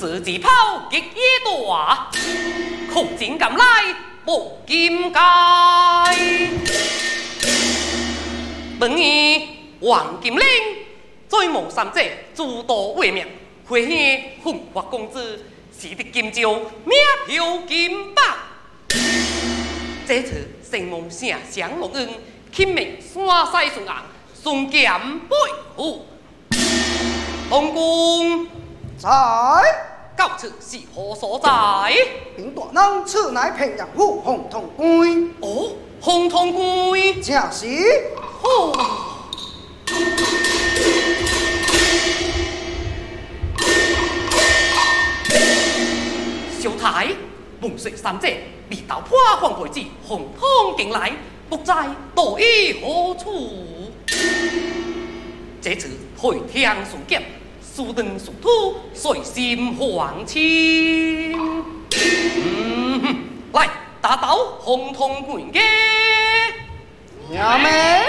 是自抛极野大，苦尽甘来无金盖。本意王金陵，最无三者，诸多为名，回现凤华公子，是得金朝名飘金榜。这次圣母城相蒙恩，亲命山西顺昂，顺剑背负。东宫在， 到此是何所在？ 禀大人，此乃平阳府洪通关。 哦，洪通关， 正是。 哦。小台，梦水三姐，未到破黄培子，洪通进来，不知躲于何处？这次回天顺剑，速登速土，随心欢庆。来，打倒洪通关嘅。 娘妹。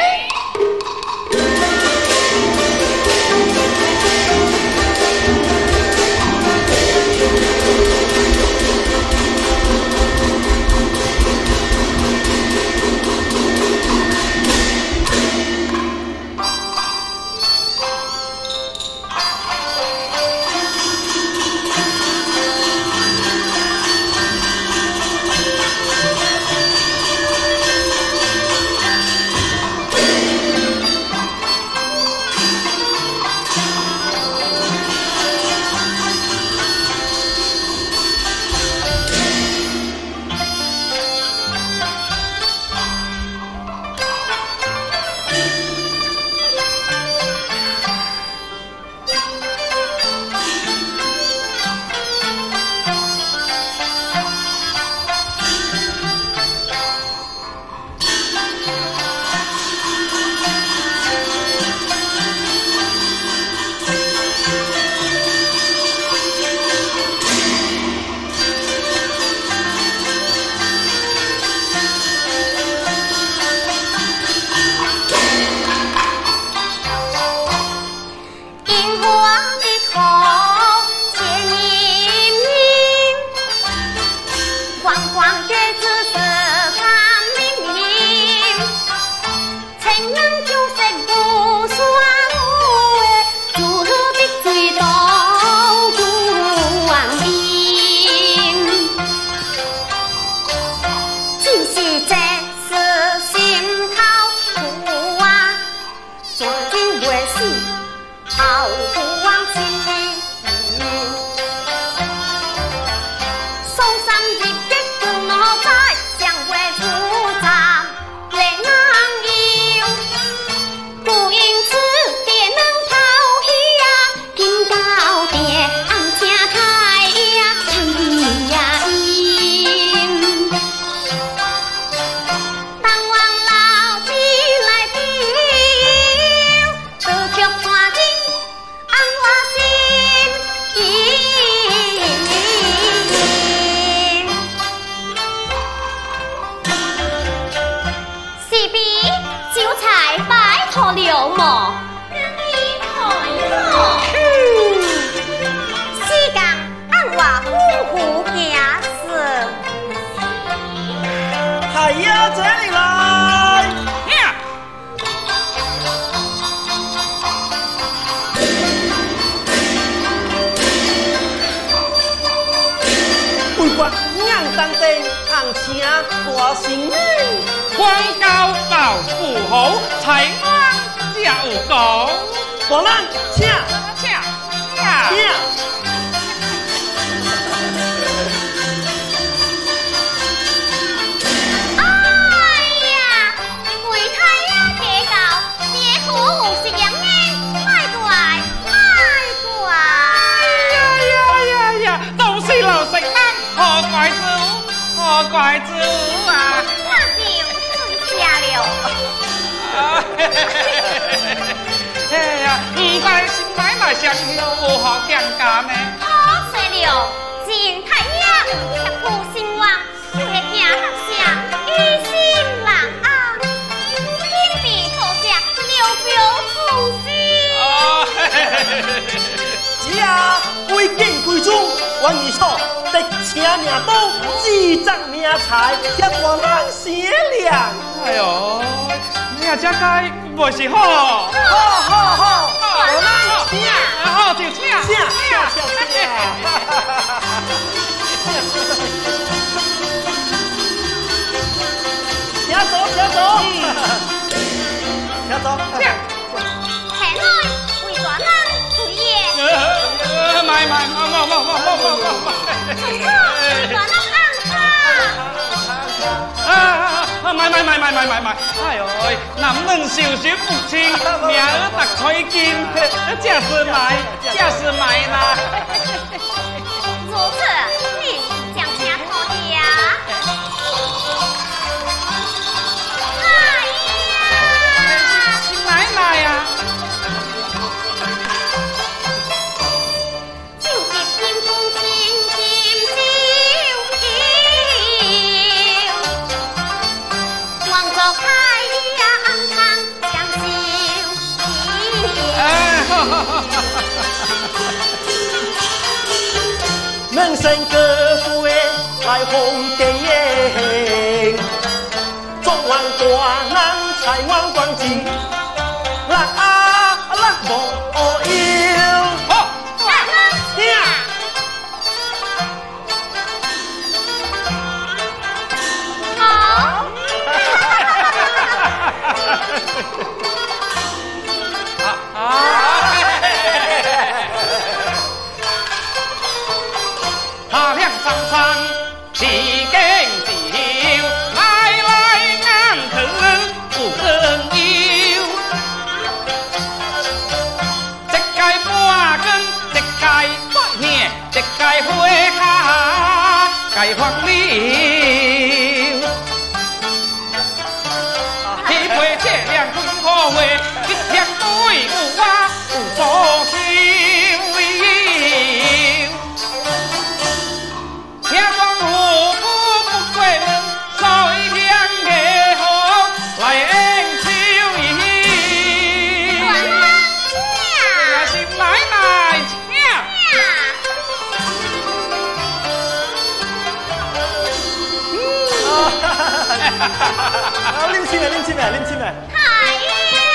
只为见贵宗。 关于错，得请命刀，自责命财，叫大人善良。 哎呦，你啊，这该不是好？ 好， 大人请。 好就请。 请走。 前来为大人随业。 买， 为大人买！哎呦，男人受伤不轻，命儿白吹金，这是买啦。 如此，你将请讨下。 奶奶呀！ 就接天公金望着开呀安康享受。 人生各会来红电影，中王大人才王光景，啦无忧。 好， 大人请。好。 他亮桑桑，是更酒，来安可不更忧。一介半更，一介半年，一介花下，介黄柳。喜配车辆几好话，一天对有我有所求。听讲虎姑不过门，水乡的好来应秋意。 大人请。 是奶奶请。 拎起来。 开呀！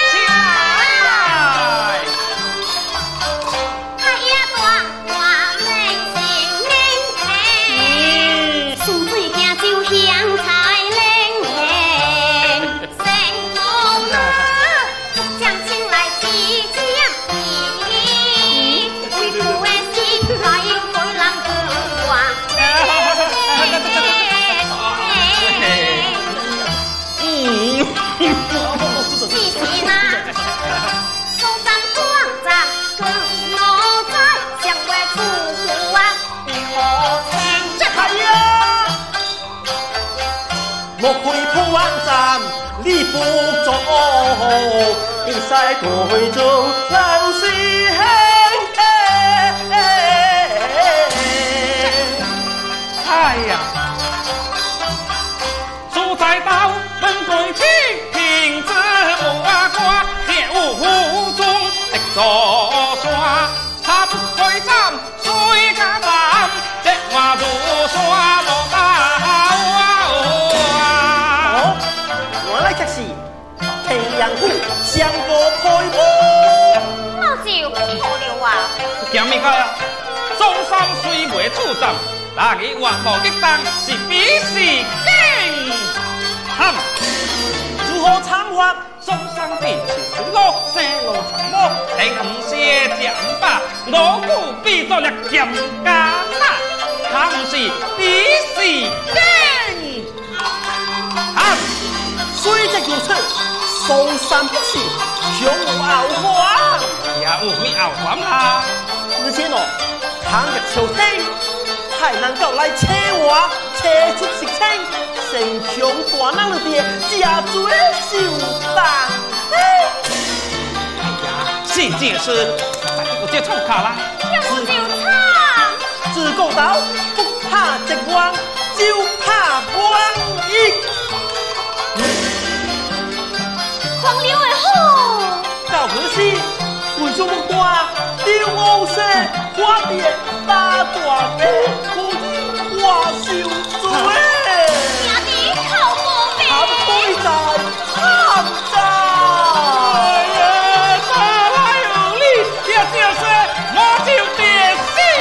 开呀大人心灵平，送水行酒香菜灵平，成功了将请来几将义，为父的心来对人更话。是那松山广场更我在相会处啊，何情这哎呀，莫开破网站，你不做，应使台中人是兄。 哎呀，蔬菜刀本对起，瓶子无啊瓜，铁有湖中直坐山，他不开站，水加淡，这话如山无到啊！ 原来却是天阳虎相过开幕。 那就好了啊！ 咸物个？中山虽未出战，那个话无激动，是比试更惨。 如何惨法？ 中山地球路，山路长路，平唔些剑把，锣鼓比作了剑家啦，他唔是比试更惨。 虽则如此，嵩山不是雄武傲华， 也有咩后环啦？ 而且喏，倘若朝廷还能够来车我，车出实情，城墙大人了爹，加罪受当。 哎呀，是件事，我这冲卡啦。 要不就唱。 自古道不怕直王，就怕王义。 狂流的好。 到何时为什么花丢欧色花蝶？ 大大的可以话受罪。 兄弟靠过命， 他对在唱在。 哎呀，他来有理，这就是我就得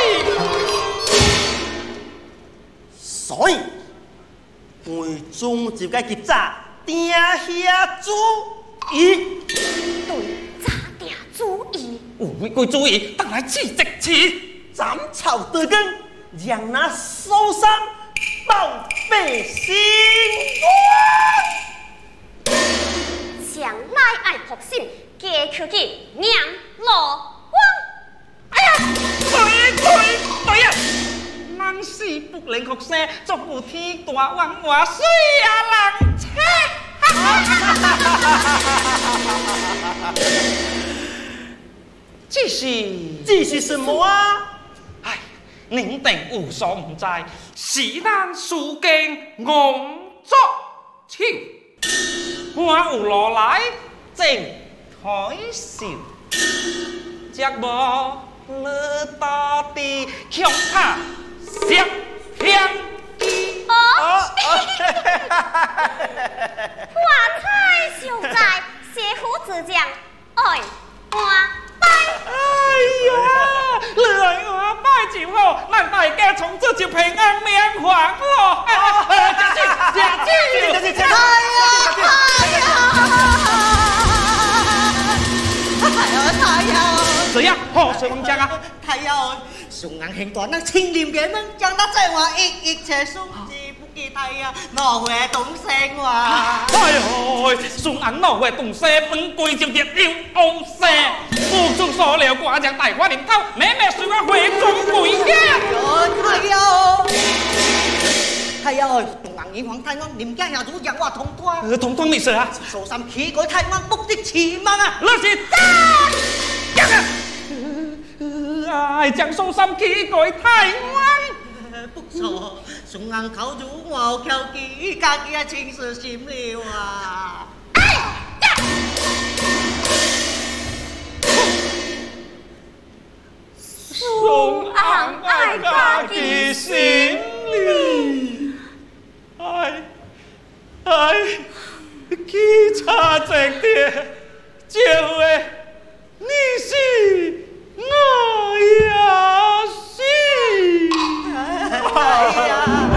死。 所以，会中就该去查定遐主意。 对查定主意。 有位贵主意，当来起直起， 斩草得根，让那受伤保百姓。 将来爱学心，加去娘老王。 哎呀，对呀！人死不能学生，作有天大王话水啊人切。这是什么啊？哎，您定有所不知，是咱书经昂作手，我有落来正台笑，只无了大地强他想香机。 花菜秀才，谢夫子将爱花拜。 哎呀，你来我拜就好，咱大家从此就平安免烦咯。谢谢。 太阳， 这样好水王家啊！ 太阳，上硬行大人清廉嘅门，将那在话一切数字不记太阳，我会懂生话。 哎呦，顺安老会动西，本贵就热又昂西，不出所料，我将大花领头，妹妹随我回中贵家。 太阳，东岸银行太安，廉家下主让我通关。 通通你说啊？ 受三起改太安，目的前望啊！ 那是讲啊！哎，将受三起改台湾。 不错，上硬口主我求其家己啊，情绪心了啊！ 送昂爱家己心里，去查证的，就会你是我也是。 哎呀！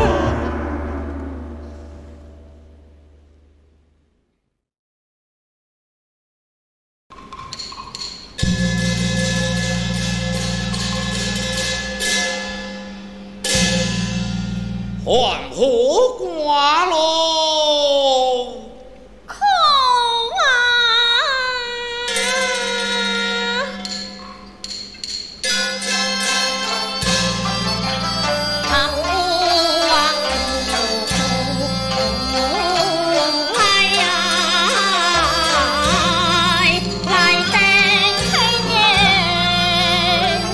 黄河挂喽！ 可啊！唐王来呀，来登黑年。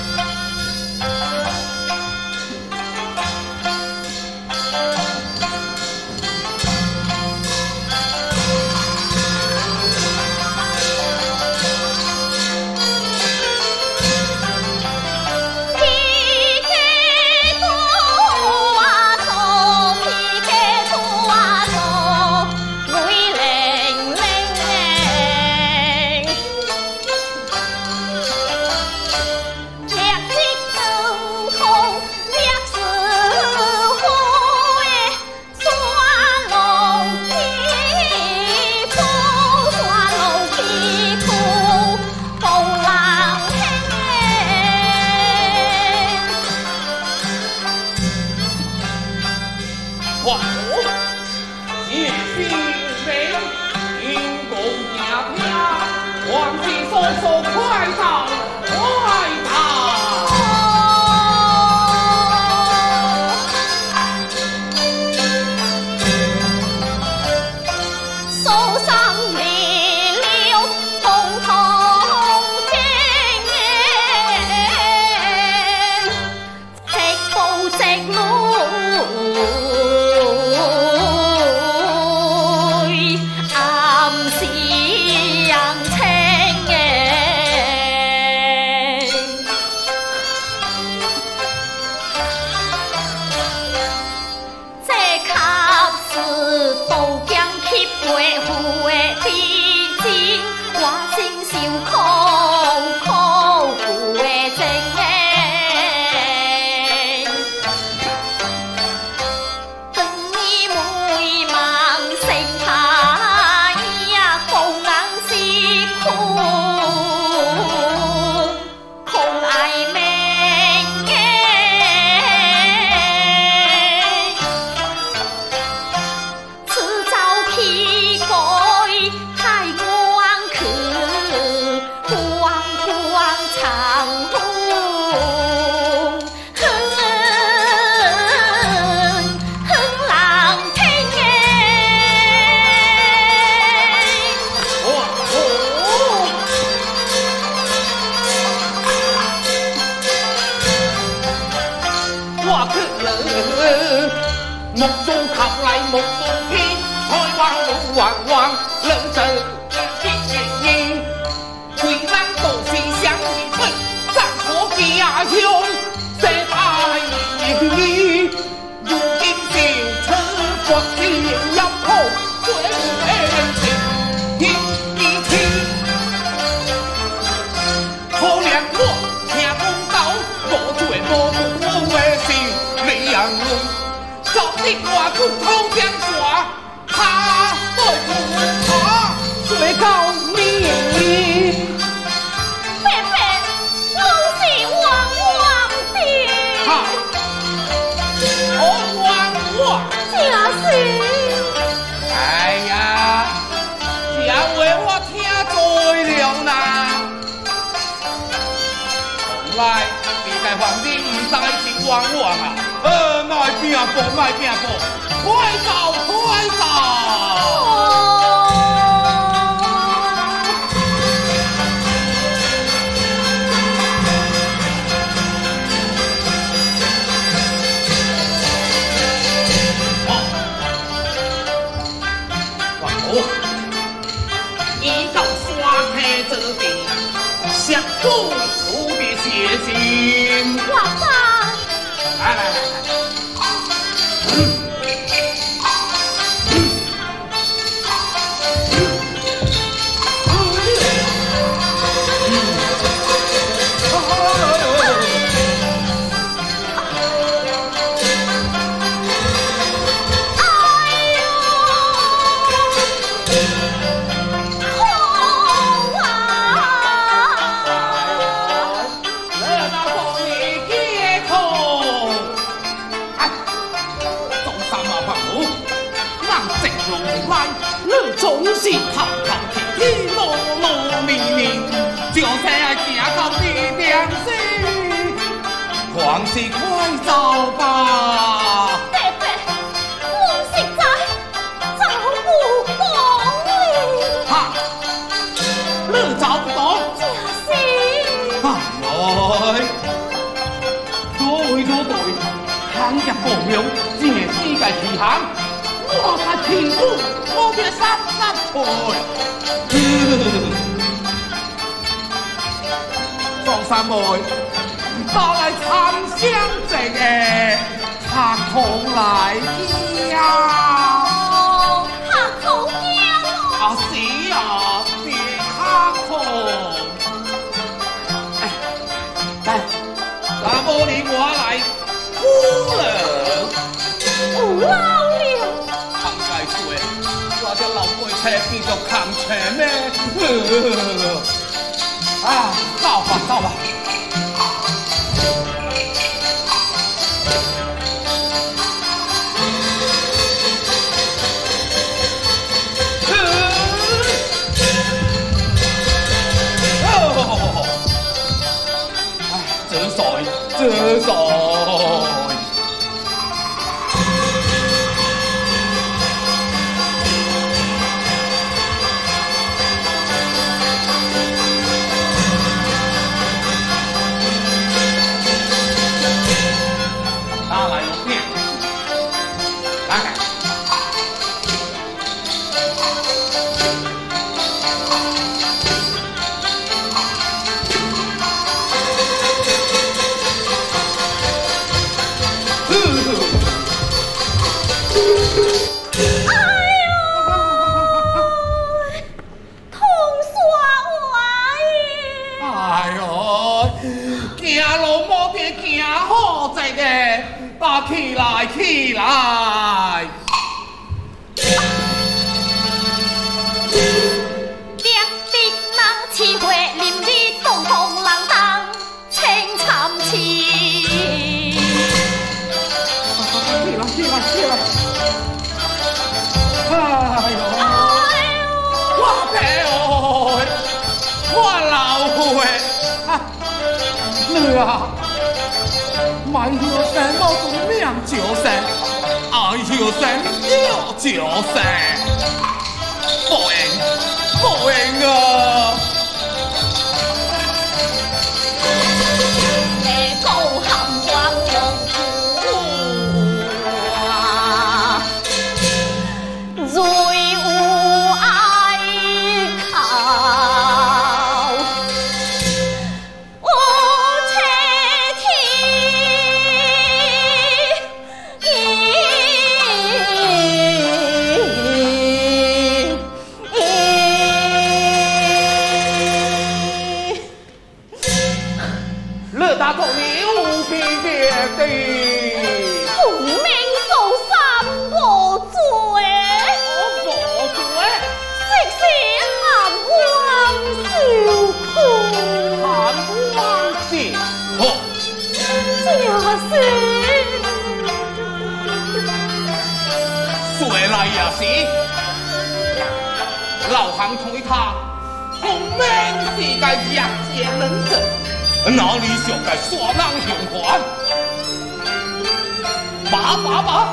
黄河夜星飞，天公家家，黄旗索索快到快到。 受伤离了，通通惊直步直路。暗是人情来，你该皇帝唔使是冤枉啊！卖拼搏，卖拼搏，快走，快走！王母，依照刷黑这边，相公。 决心， 王法， 来来来来，总是头头天天路路明明，就是爱行到地点死，还是快走吧。 伯伯，我实在走不动了。 哈，你走不动？ 就是。 哎对，行业无用，这个世界起行，我才天父。 我别杀退，庄三妹，到来参相这个插空来呀！ 哦，插空呀！ 啊是啊，别插空。哎，来，那么你我来夫人。 有老了。 慷慨说。 我这老鬼车继续扛车呢，啊，走吧走吧。哎，真帅。 起来，起来！ 两滴人似花，林里动动人当青参刺。 起来！哎呦！我爹哎！我老父哎！你啊！ 买药神我做命就神，爱药神药就神，不应啊！ 你高喊光荣富啊，最有爱靠。 大公牛皮别的， 孔明受三无罪， 无罪， 息息含冤。 行推他，孔明是个弱节能者，哪里想个耍人雄还？把！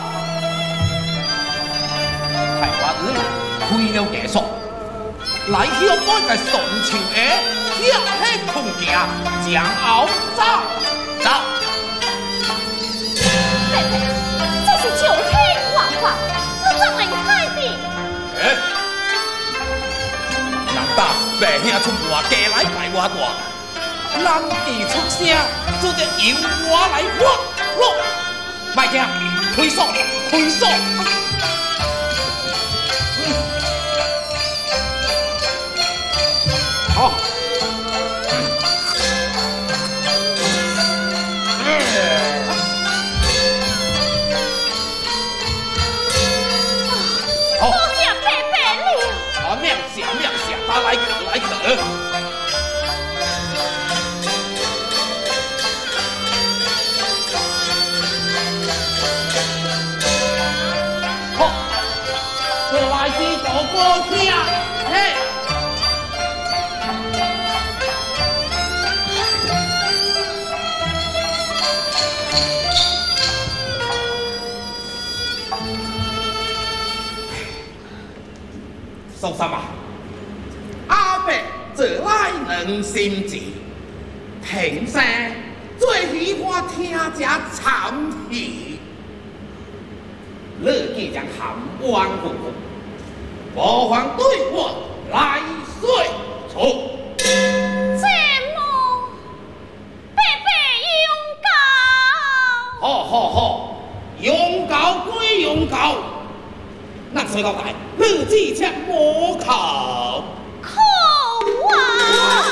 台湾开了结束，来向我个宋朝的跳起空行，将后走。 伯伯，这是朝天画画，你怎能害的？ 难道白兄出外家来拜我大？咱既出声，就得由我来发落。卖惊，开锁！好。 多谢伯伯了。 命下，他来可。好，来去做歌听，嘿。宋三啊，阿伯这来两心志，平生最喜欢听这惨戏，乐见将含冤混混，无妨对我来说出。 这么，伯伯勇敢。 好，勇告归勇告。咱随交代，你只切无靠。 苦啊！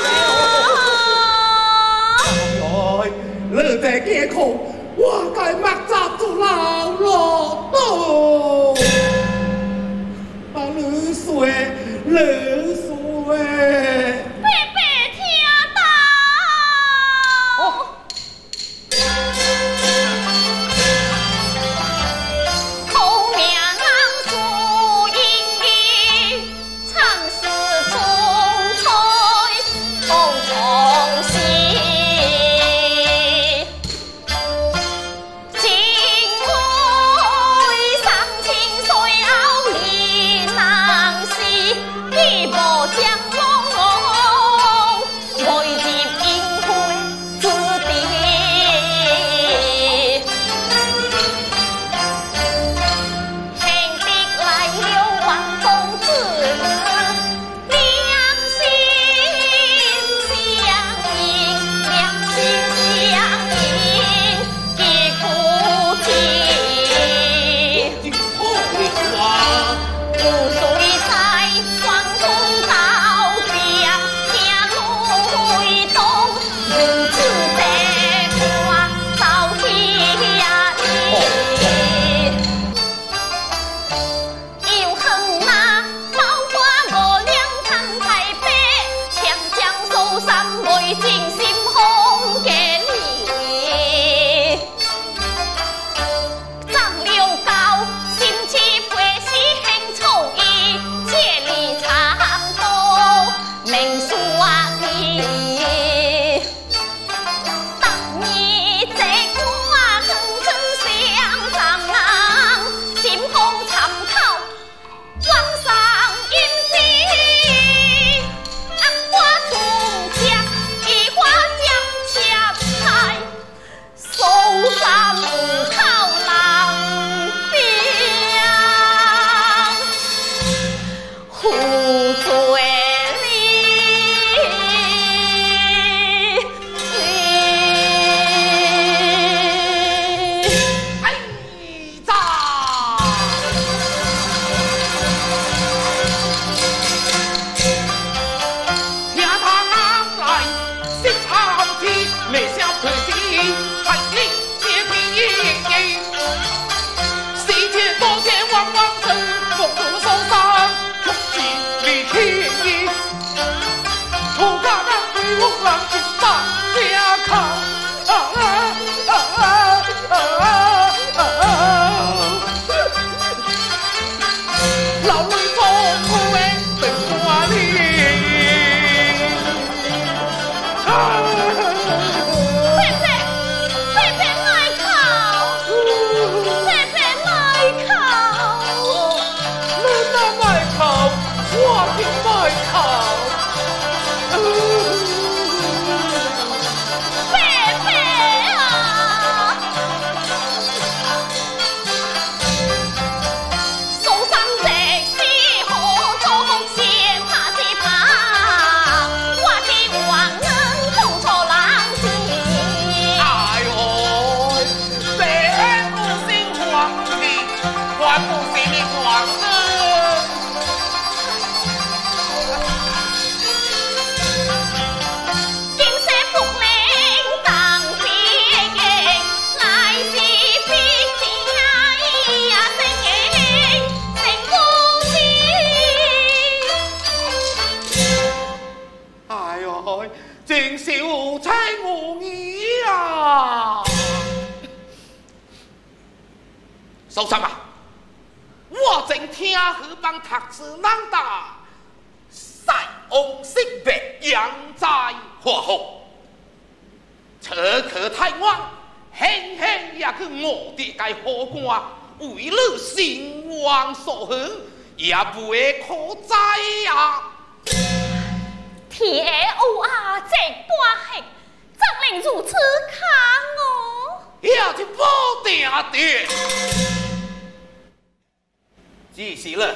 哎，你这艰苦，我该目杂住老落刀。啊，你说。 伯伯听到。孔明主真是有才无义啊！苏三啊，我正听河帮读书人大，塞翁失别养在花后，此刻太晚，轻轻也去我的该好官，为了兴旺所恒，也不会可哉呀！ 天有啊，这半黑，怎能如此看我？ 也就不定的。只是了，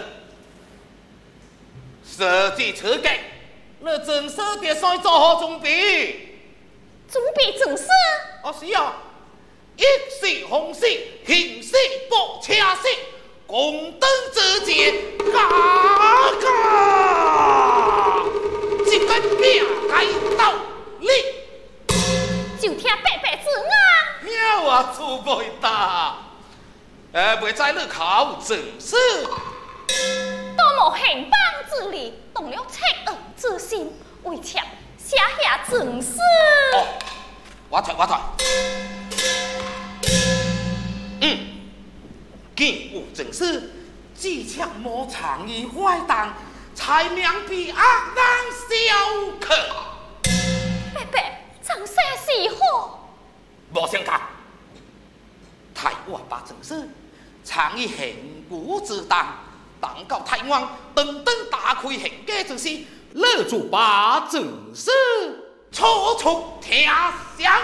设计车计，那正式的赛做好准备。 准备正式？ 哦，是啊，一色红色，形色薄车色，共灯之间，嘎嘎，一根命该到你。 就听白白子啊！ 妙啊，出袂大。袂知你考正式， 多无兴邦之力，动了恻恶之心，为妾写下正式。 哦，我退。既有正式，只欠无长意坏蛋，才名被恶人小可。 白白，正式是好。 无相干，太我把正式。常以行古之当，当到太晚，等打开行家之时，勒住把正事，处处听响。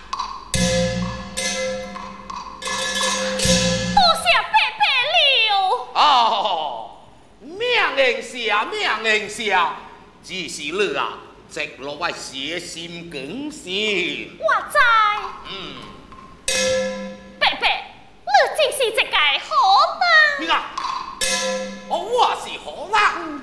多谢伯伯了。 哦，命下，只是你啊，直落来写心更新。 我知。伯伯。你真是一个好人。 你啊，我是好人，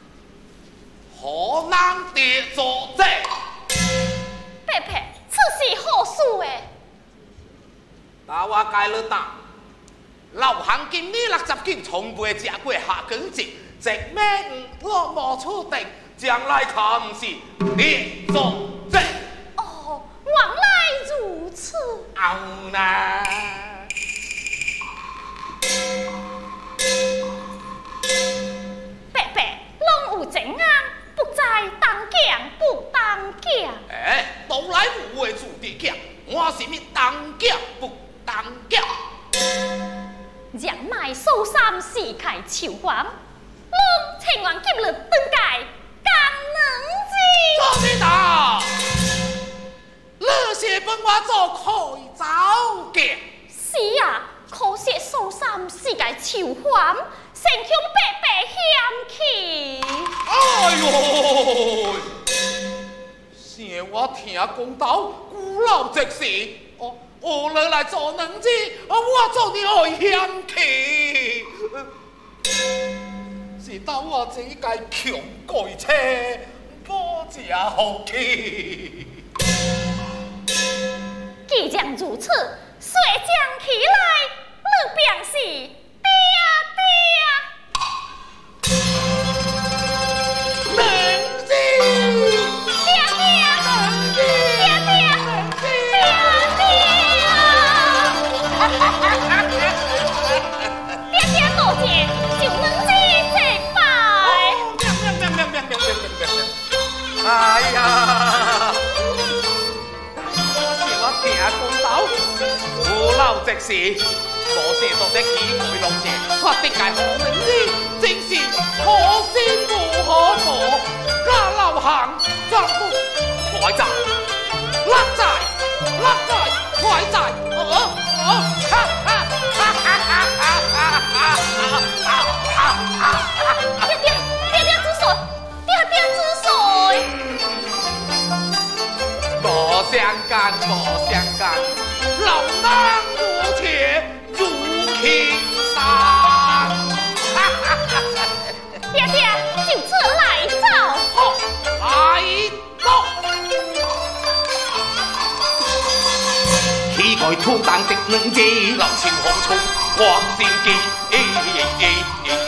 好人的作者。 伯伯，此是好事诶。 但我该了答，老行今年60斤，从未食过下根节，直命我无处定，将来可不是列作者。 哦，原来如此。 好呢。 伯伯，拢有情案，不在当讲不当讲。 都来有话自己讲，我是咪当讲不当讲？ 让卖苏三四开秋黄，拢千万今日登界干能做咩道？你是帮我做开早嘅？ 是啊。可惜苏三世界秋环，成向白白嫌弃。 哎呦！是我听讲到古老直时，我来做能子，我做你爱嫌弃。是到我这个穷鬼车，不吃好气。 既然如此，遂将起来。你便是爹能子， 爹多谢，就能子这拜。 哎呀，是我听讲到，古老直时。无事到底起回落者，我的界好名字，正是可先不可破，家老行丈夫快在，快在， 爹之水，爹之水。 无相干，老男无且。青山， 爹就此来走。 好，来走。乞丐土蛋的能子，流情红葱黄先记。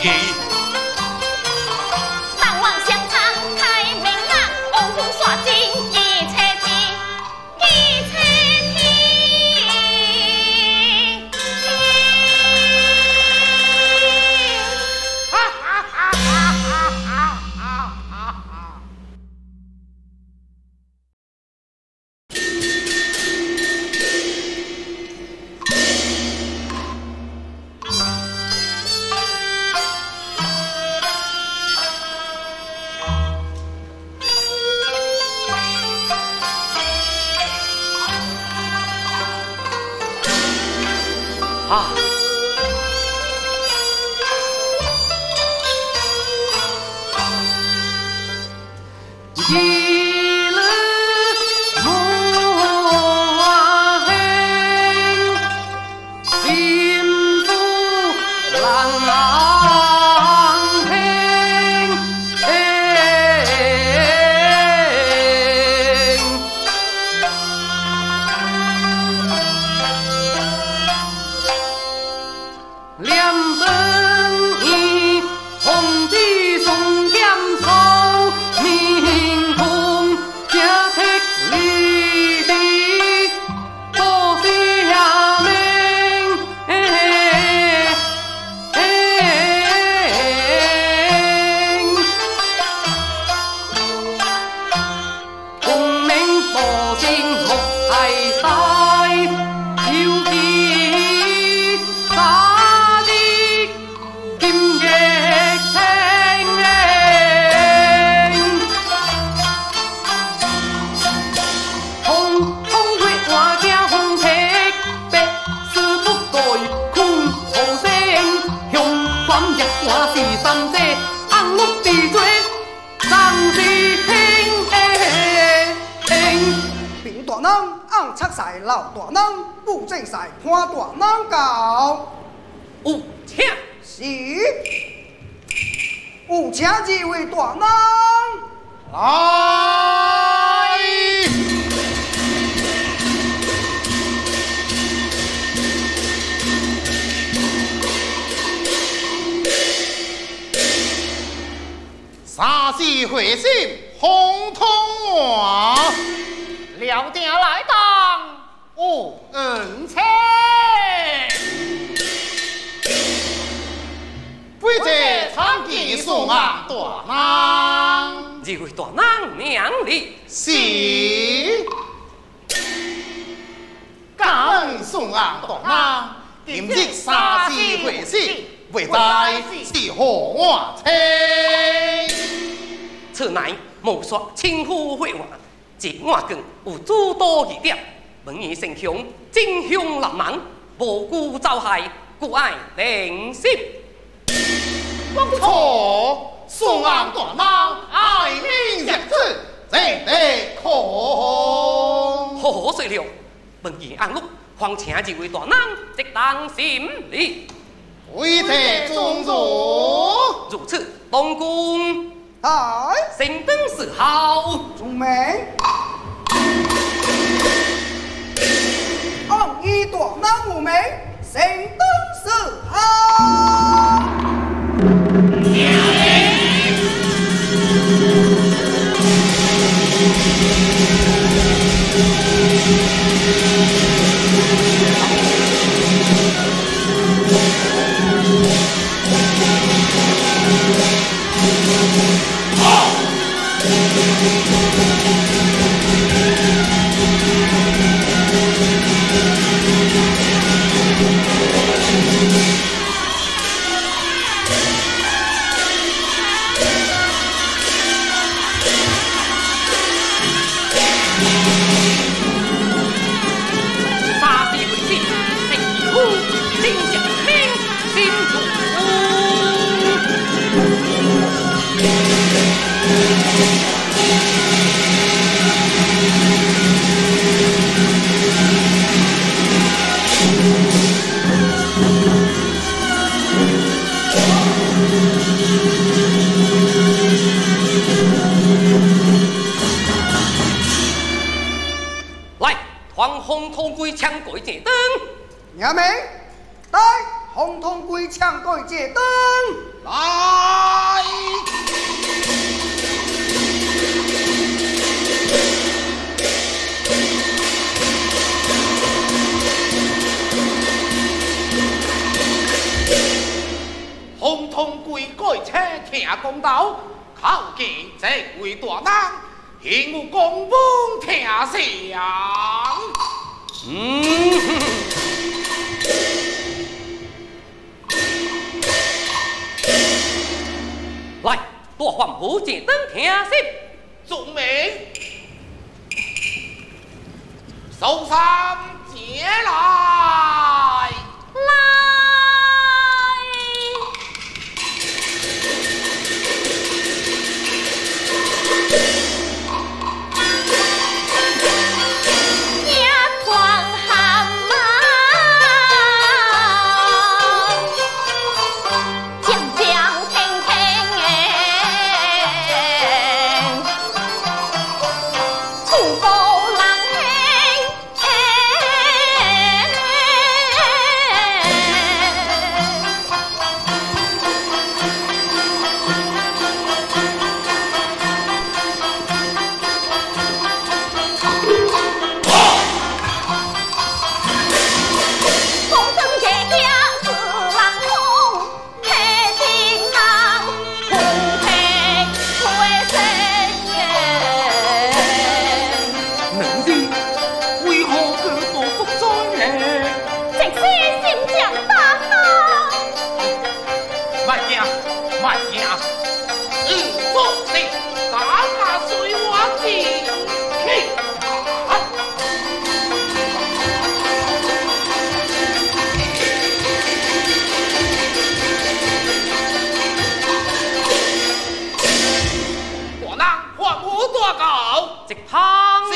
当晚香肠开明暗，欧风耍金。 啊！一日无黑，心不浪平。两灯一红的送剑草，明空家铁里的多些名。功名多情莫爱戴，有几大的金玉青通通月我家红铁白丝不改空草声，向ความ日我是三姐红木地嘴上是听。 平大人按测赛老大人，布正赛潘大人教。 有请。 是。有请这位大人来。沙溪会心红通话， 了定来当恩切。非这参见宋安大人， 这位大人娘哩是感恩宋安大人，今日沙溪会心，未知是何我车。 此乃无说称呼会话，即我更有诸多疑点，问伊成凶，真凶立猛，无辜遭害，故爱灵心。 错，宋安大人爱民如子，真得可好水了，问伊安禄，况请这位大人，即当心里。 为这宗主， 如此，东宫来， 升灯时好。 中明，按依大人无名，成灯是好。 来，黄红通归枪改借灯。 娘明，带红通归枪改借灯。 来。红通归改车听公道，靠近这位大人，现有公本听详。 来，大黄埔借灯听声。 众民，手上接来。 来。 楚国郎直旁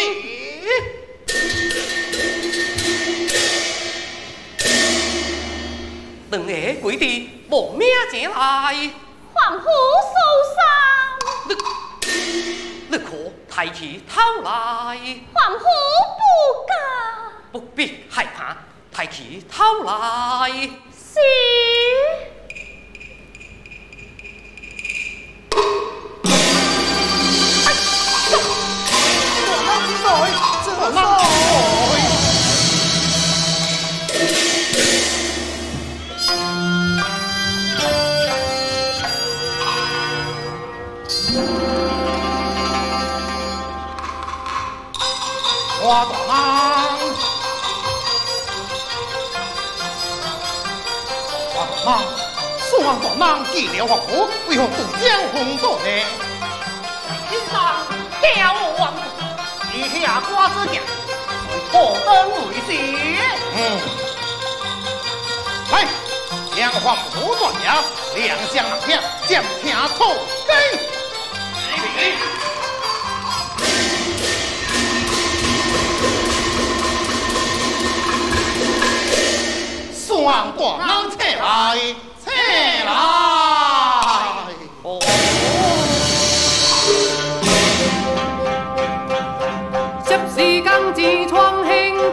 等下鬼的亡命前来， 皇甫受伤， 你可抬起头来， 皇甫不敢， 不必害怕，抬起头来。 是。 花大郎，花大郎，双大郎见了皇甫，为何渡江风渡呢？ 天上吊王，以下瓜子酱，何等为是？ 来，将皇甫断了，两相人听，将听错给。双大郎扯来，扯来。 哦，涉世刚自创兴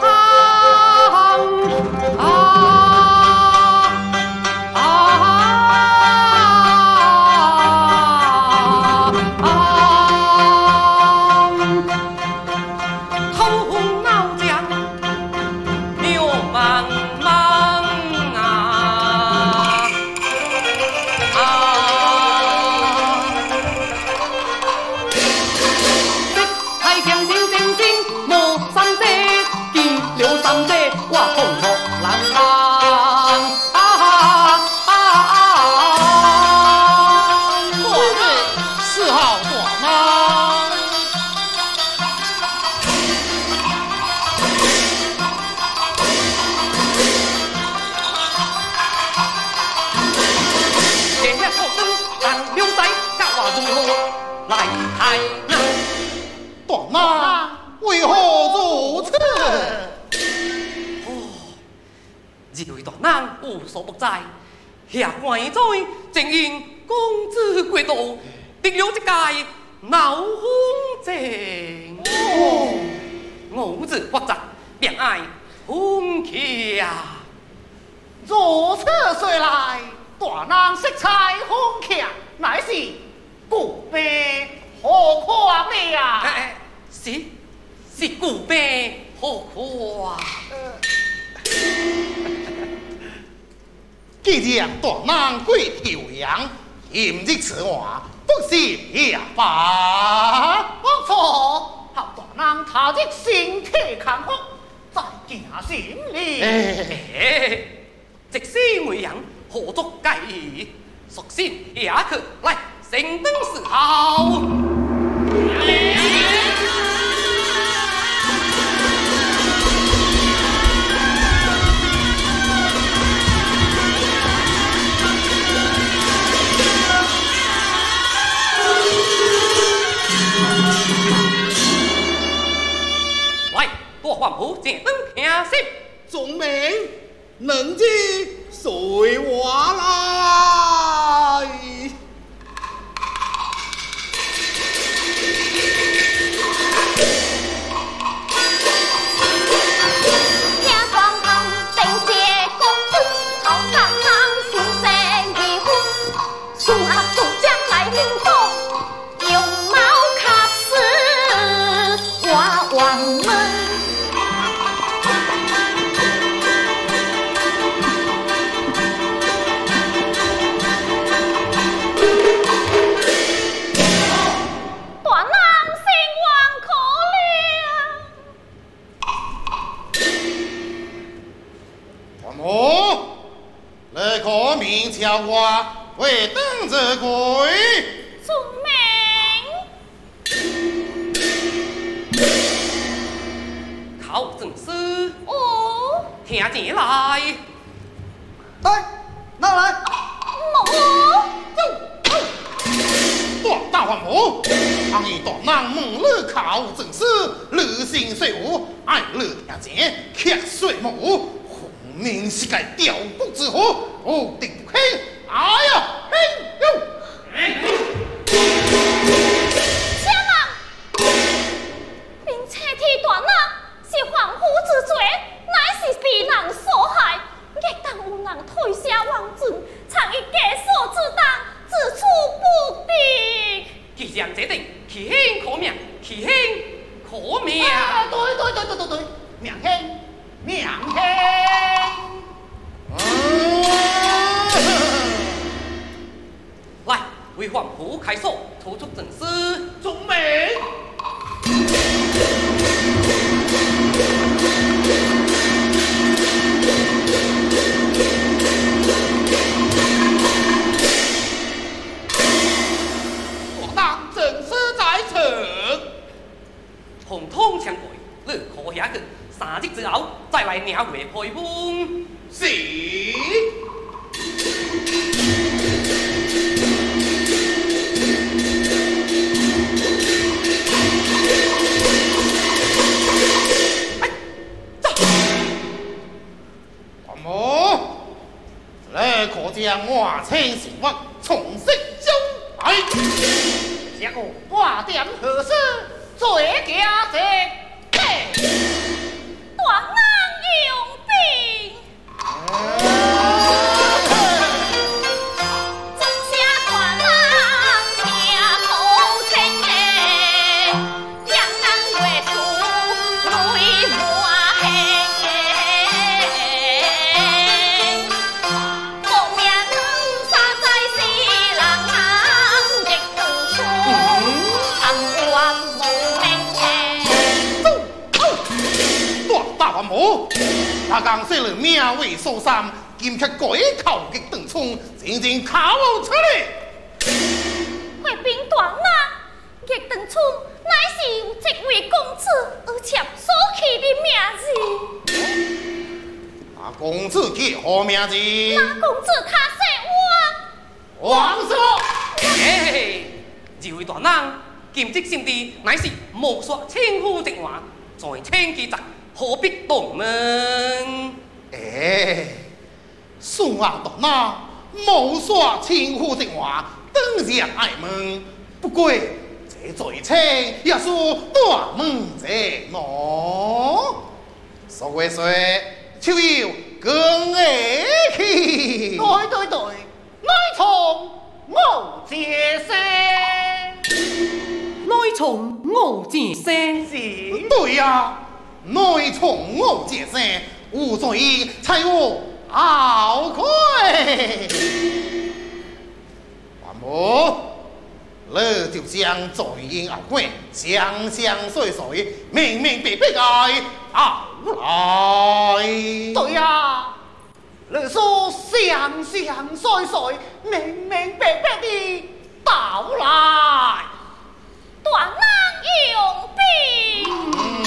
无所不在，下官在正因公子归道，得了一介闹风症。我自发展，便爱风气啊！ 如此说来，大郎色彩风气，乃是古碑何况了？ 是古碑何况？ 既然大郎归调养，今日此话不是也罢？ 不错，好大郎他日身体康复，再行心理。 即使为人何足介意？索性也可来升登谥号。大黄埔正登听信， 众明能知随我来。 叫我为等着归。 遵命。 考正师， 哦， 听见来。 来，拿来。 大汉母，昂伊大人问你考正师，履行税务，爱你听见，却税母，分明是个调不之祸，无定不轻。哎呀，嘿呦！ 家人，并且提大人是皇夫之罪，乃是被人所害，亦当有人退下王尊，藏以枷锁之当。自处不敌。 既然这定，其兄可命，其兄可命。 对，命兄，命兄。 来，为皇甫开锁，抽出正师。 遵命。 红通枪鬼，你可下去3日之后再来领回配本。 是。 哎，走。 阿母，你可将我清醒物重新交来。 这个挂点何事？罪家者， 大人用兵。正下大人听口清的，两人月出泪满黑。无名杀在西人行，亦当初贪官。 大汉母，阿刚说了命为受伤，今却改口激断冲，真正考出来。 会兵大人，逆长春乃是有这位公子，而且所起的名字。 那公子叫何名字？ 那公子他说王叔。 嘿嘿，这位大人，今日心地乃是莫说千夫直话，在千机在。何必动门？ 宋阿大人，莫说轻呼的话，当然爱问。不过这罪称也是大门者喏。所谓说，就要更爱去。 对，乃从我接生， 乃从我见生是。 对呀。内从我接生，无罪才有后愧。阿母，你就将罪应后悔，详细碎，明明白白地后来。 对呀，你说详细碎，明明白白地道来。 大人用兵。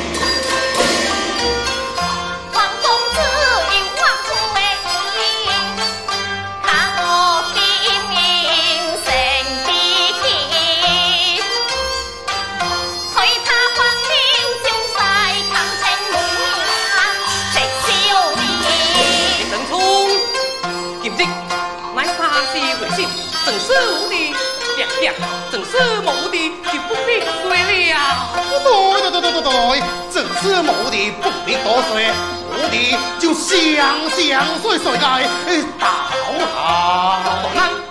正是无敌，正是无敌，就不必说了。 对，正是无敌，不必多说，无敌就详细来道来。 大人，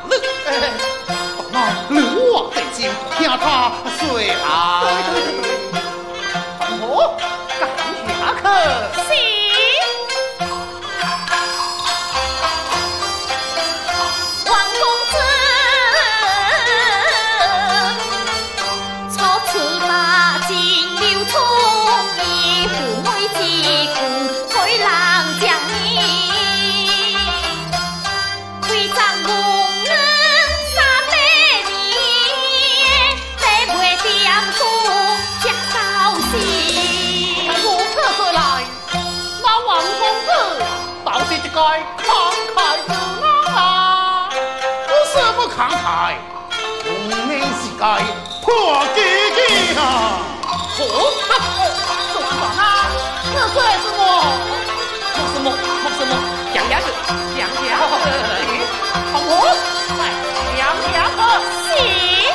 你我在心，听他说来。 我赶下去。 是。为该破几几啊！ 总管啊，这算什么？ 莫什么，养牙子， 好婆，来养牙子， 喜。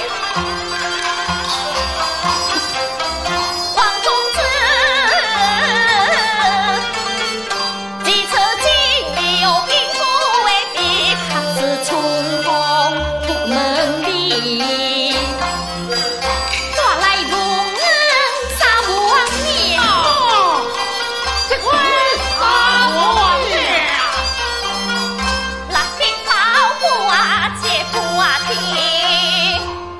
王公子，机车经流因故为必，抗是春风不门里。抓来龙人杀王娘， 这块杀我娘！ 拉起包袱啊，切布啊听。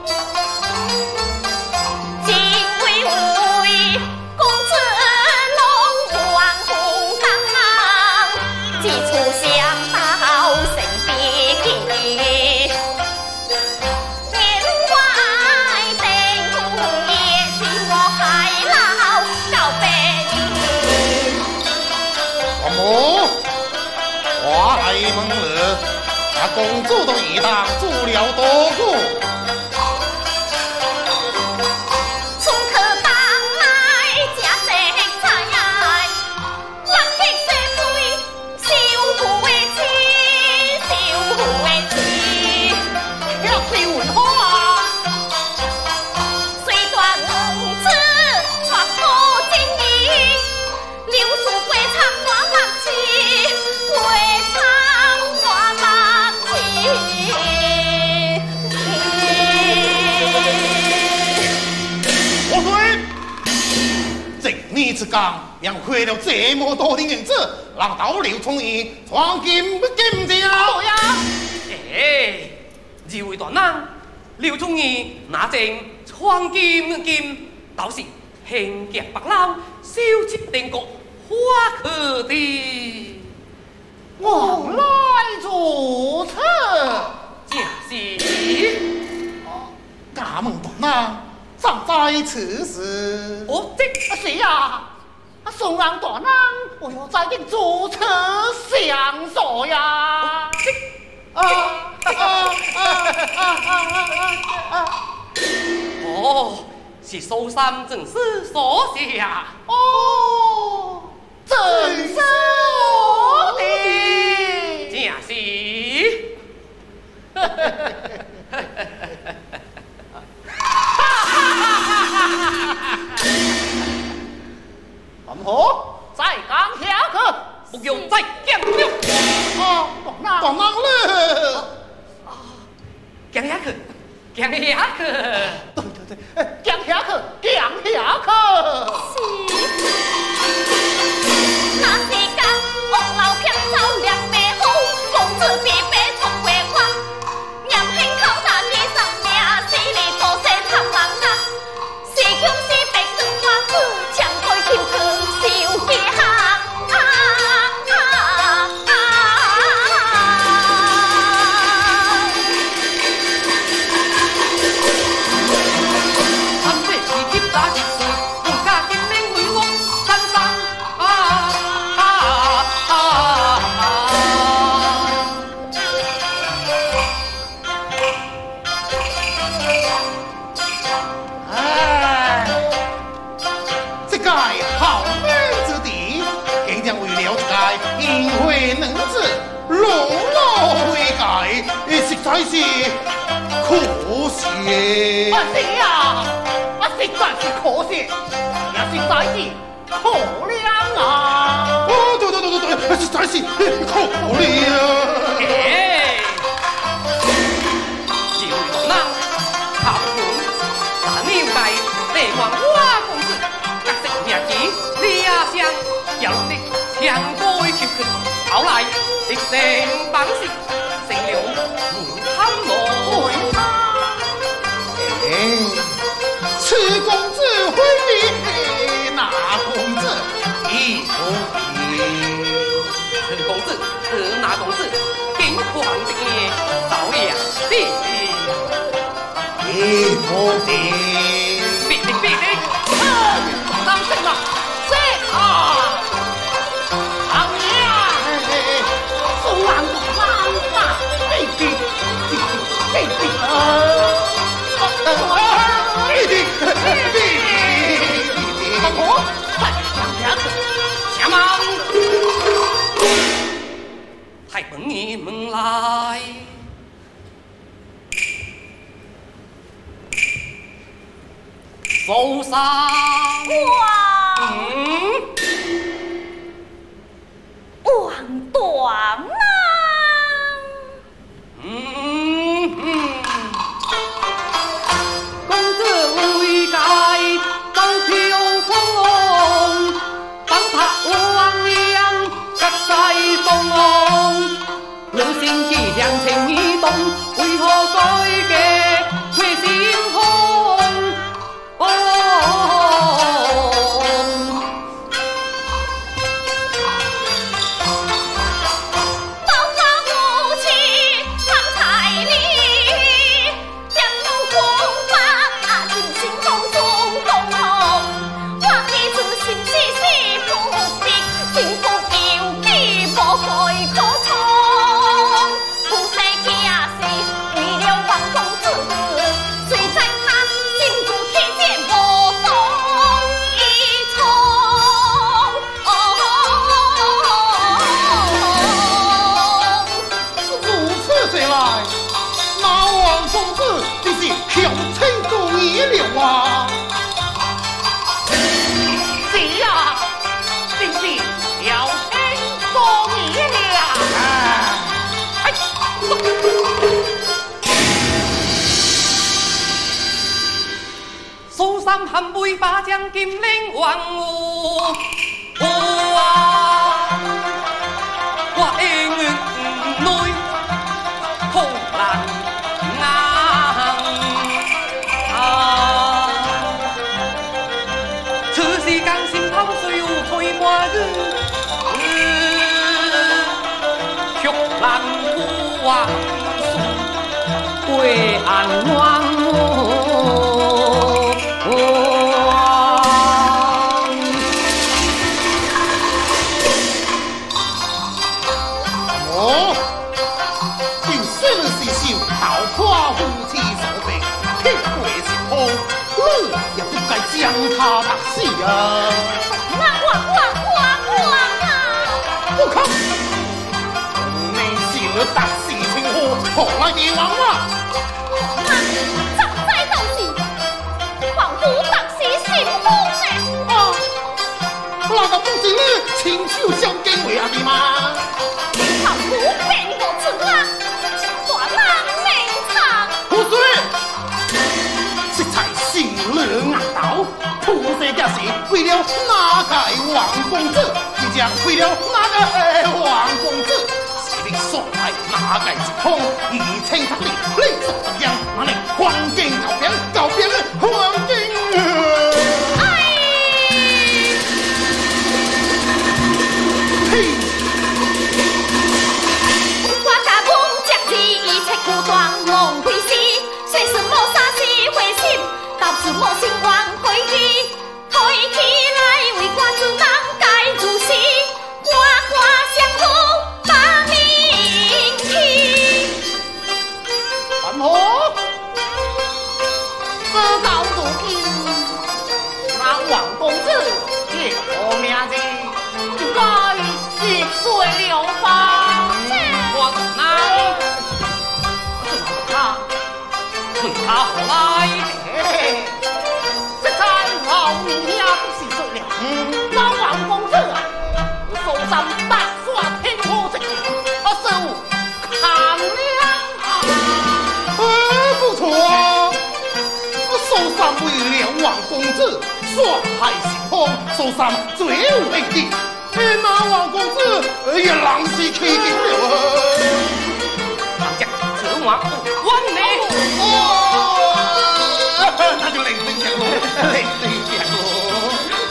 金为为公子龙王公当，几处相到身边。年外定公爷，今我海老告别你。 王母，话来问了，那公主都一当做了多久？ 从可当来家食菜，人客社会，小富为妻，小富为妻。 要谁问好啊？ 虽断五子传播经义，柳树归长挂马旗，归长挂马旗。 我说，正你之讲，让花了这么多的银子，让到刘聪义闯金不金家？ 对呀， 哎，二位大人，刘忠义那正闯金，倒是兴夹白捞，烧切定国，花可的。 往来如此。 正是。 家门大人，站在此时。 哦，这是呀，宋安大人，我要在定主持相助呀。 哦，是苏三正是所下。 哦，正是我的。 正是。 王婆，再讲下去。 不用再讲了。 哦，大大人了。 讲下去，讲下去。 对，讲下去，讲下去。 那是讲王老强走两妹好，公子必被从回花。娘恨靠大地上命，死里多些苍茫啊。是穷是白更花子，强开口去小几行啊。 参这是急大急事，人家金陵为我山上哎，这个好门之地，竟将为了这个淫秽女子落落为界，实在是可惜。 是呀，实在是可惜，也实在是可怜啊。 哦，对，实在是可怜。 哎，几位大人，好本大牛界地王花公子，角色名字李亚香，有的强歌曲曲，后来一生榜时，成了门槛路。 此公子会比那公子亦不比。 陈公子和那公子，金黄的夜到了地， 亦不比。 必定。 当真了，是啊，唐娘，宋安大人，必必啊！ 受伤。 王大郎。 公子为该当飘风，当他王娘隔世风。人心气象情意动，为何改嫁会心痛？含杯把将金陵王我应内空难此时刚心头虽有吹半日，却难顾王归安王。将他打死啊！不可！你是打死情何？何来的王啊？ 怎在斗士？皇夫打死心腹呢？ 啊！那个不是你亲手相见为阿弟吗？ 皇夫骗我出啦！大人明察。 胡说！这才是两硬刀。土色家是为了哪个王公子？即将为了哪个王公子？是你所爱哪个一通？以清他力，你所怎样？那你黄金告别了黄金。嘿！ 我家本将之一切苦断梦归时，虽是莫杀死灰心，倒是莫心光回去。推起来为官主人该主席，花花相扶把名起。 范何？自到如今，那王公子也何名字？就该细水流芳。 我能存他何来？ 那王公子啊，手上大耍天火之气，似乎抗量啊！ 不错啊！手上为了王公子耍害心风，手上最有威力。那王公子也浪是气劲了。 王将此话不完美。 那就领兵讲喽，领兵讲喽。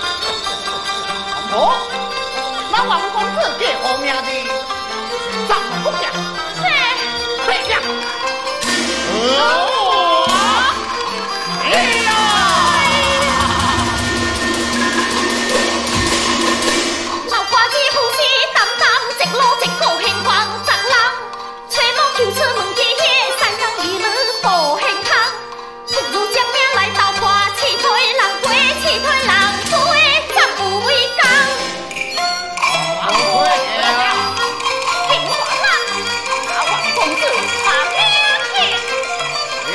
哦，那王公子给何名字？怎么不讲？快讲！ 老花子呼吸淡淡，直路直高兴狂杂人，吹梦求出门机血，三更一日多兴康。不如将命来到破，气推人归，气推人归，怎有为讲？听话啦，那王公子把命去。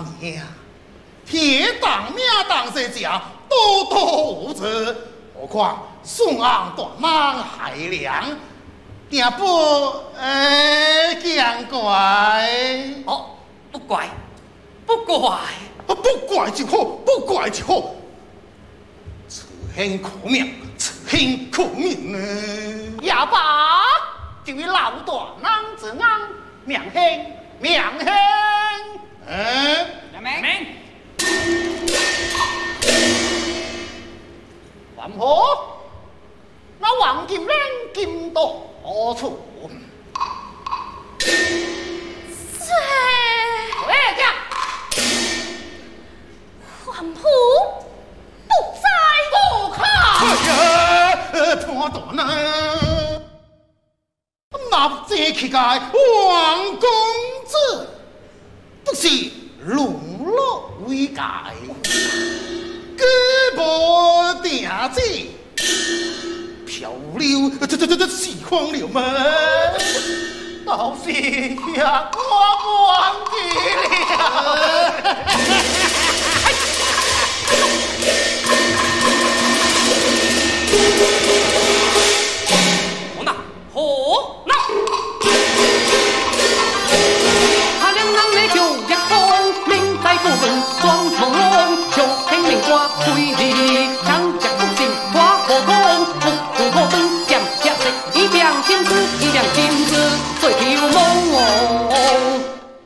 娘，天当命当世家，多多无责，何况宋昂大忙海量，定不见怪。 哦，不怪，不怪， 不怪就好，不怪就好。此恨可命，此恨可命呢。 也罢，这位老大郎之昂，명행 명행。 明。 王婆，那王金莲金到何处？喂呀！ 皇甫不在， 不看。 哎呀，潘大人，那这乞丐王公子，不是沦落为奸，举步定计，漂流这喜欢了吗？ 倒是呀，我忘记了。 好呐，好呐！他两人的就一通，明在不问装朦胧，就听明瓜推理，长脚不行花火空，不可灯剑下色，一两金子，一两金子，最漂梦哦。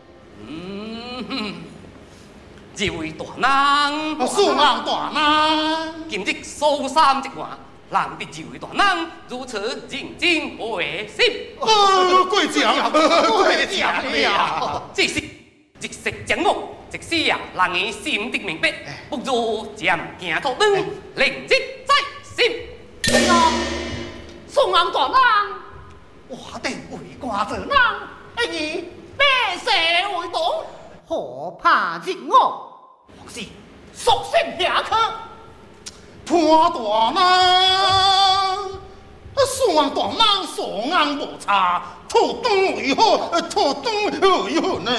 这位大人， 宋昂大人， 今日苏三一话。难得这位大人如此认真为心， 贵奖，贵奖了！ 这是一石将木，即使呀，让人心得明白，不如将行头灯，另结在心。 宋昂大人，我定为官之人，以百世为同，何怕任我？或是索性下课。 潘大人，宋大人所安无差，土东为何？土东为何呢？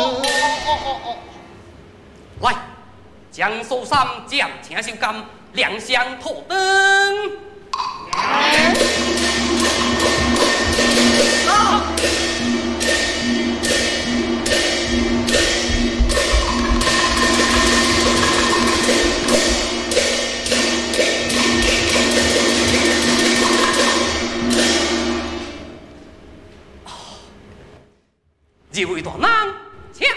来，将苏三将请修监亮相头灯。这位大人，请。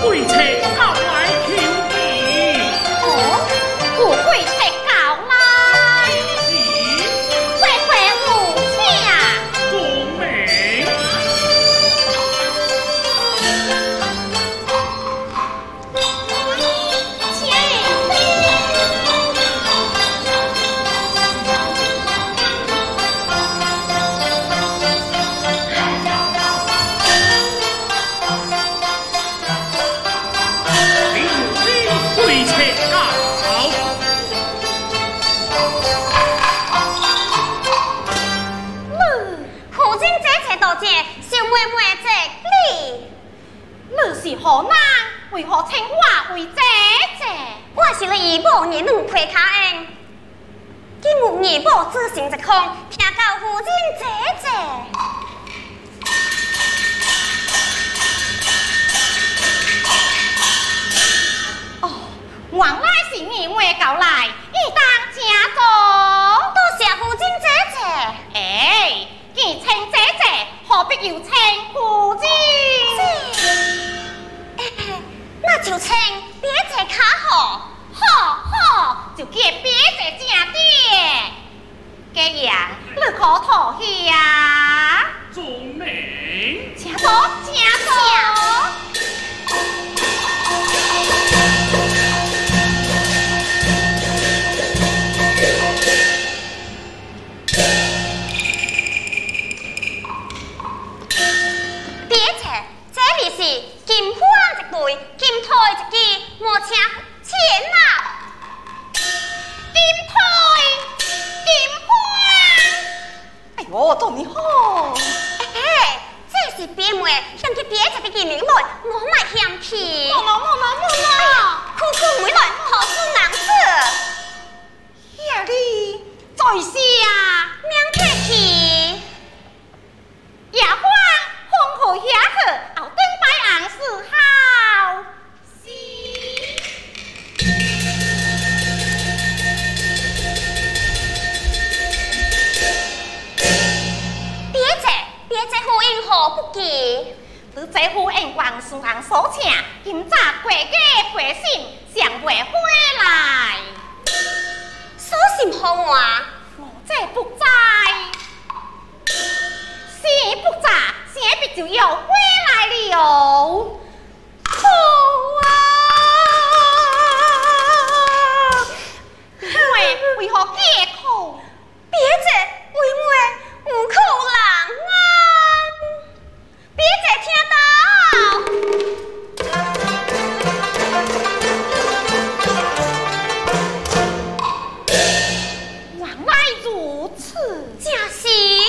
贵车告来求你。 哦，富贵车告来，快快有请。 宗明，贵车告。 父亲这切道歉，小妹妹这你。 你是何人？为何称我为姐姐？ 我是你姨母二两皮卡恩，今有姨母自行一空，听到父亲姐姐。 原来是你妹搞来，你当家做。 多谢父亲姐姐。 哎，既称姐姐，何必又称父亲？ 那就称别姐卡好。 好，就叫别姐正爹。既然你可妥协啊？ 宗明， 请坐，请坐。 别姐，这里是金花一对，金台一支，莫请钱啊！金花。 哎呦，做你好。 这是别妹，想去别姐的见面妹，我买嫌弃。 莫苦苦回来，何事难事？ 呀你在下免客气。 夜欢风和下去，后灯摆红是好。 别姐呼应何不记？ 你这副眼光输人所请，今早过家回信，尚未回来。 所信何话？ 我这不知，是不知，先必就要回来了。好啊！为何借口？ 别姐，妹妹有苦人啊！别姐听到。 原来如此， 正是。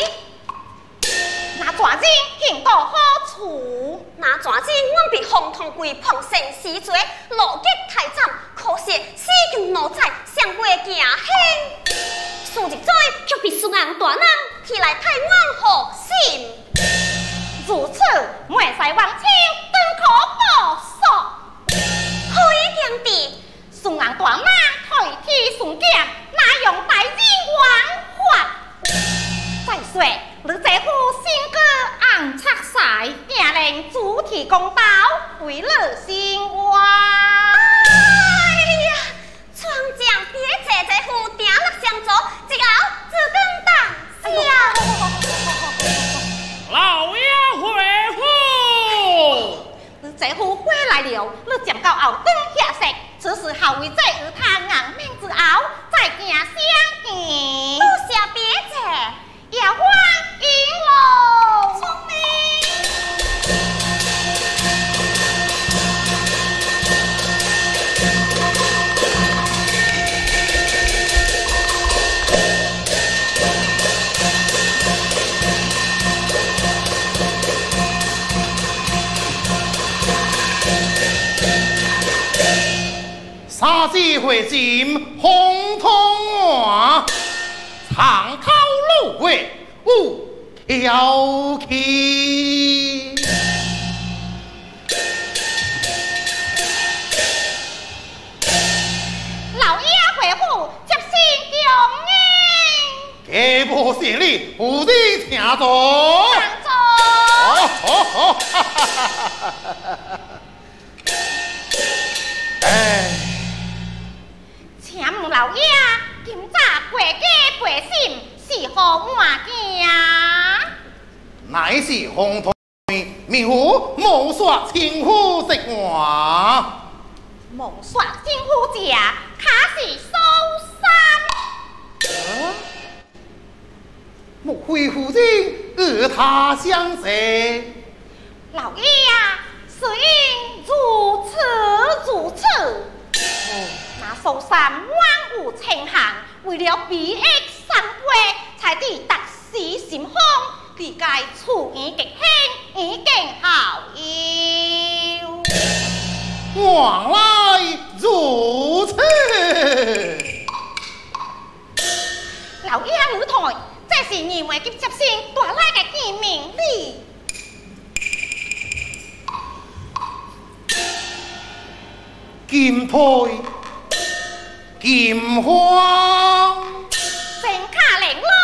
那抓紧行到好处？ 那抓紧，阮被风通贵碰成死罪，路极太惨，可惜死经路窄，上袂行远。数日载，却被苏人大人提来台湾好心。 如此，未使望秋登可报数。 可以强地， 宋人大人退替顺检，哪用大人枉法？再说，你这副性格红赤晒，竟然主持公道，为你心话。 哎呀，庄将别姐这副鼎力相助，一后自更大笑。 老爷回府。 你这副回来了，你将到后灯下石，此时后为这儿他硬命之后，再行相见。 多谢别姐。 夜欢迎喽，聪明。 三子会进红通话，长考路会有挑起。 老爷回府接信恭迎。 家无胜利，有你请坐。 上座。 好。 决心是何换件？ 乃是红头面虎无煞千夫食话。 蒙煞金夫家，卡是苏三。 莫非夫人与他相识？ 老爷呀，是因如此。那苏三枉有情行，为了避恶三规，才抵达死心荒。你该处以极轻，以敬效尤。 原来如此。 老爷女台，这是二位急接生大奶的见面礼。 金胎、金花， 正卡玲珑，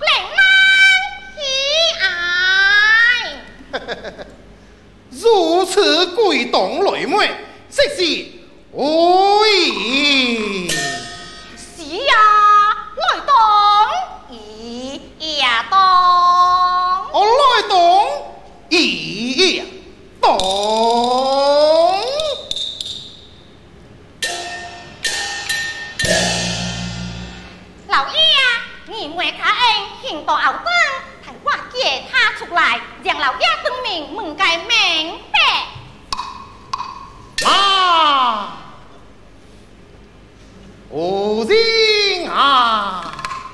令人喜爱。 如此贵动雷妹，实是无疑。 是呀，来动伊也动。 我来动伊也动。 老爷啊，你莫卡恩行到后灯，替我接他出来，让老爷证明门该明白。 啊，夫人啊，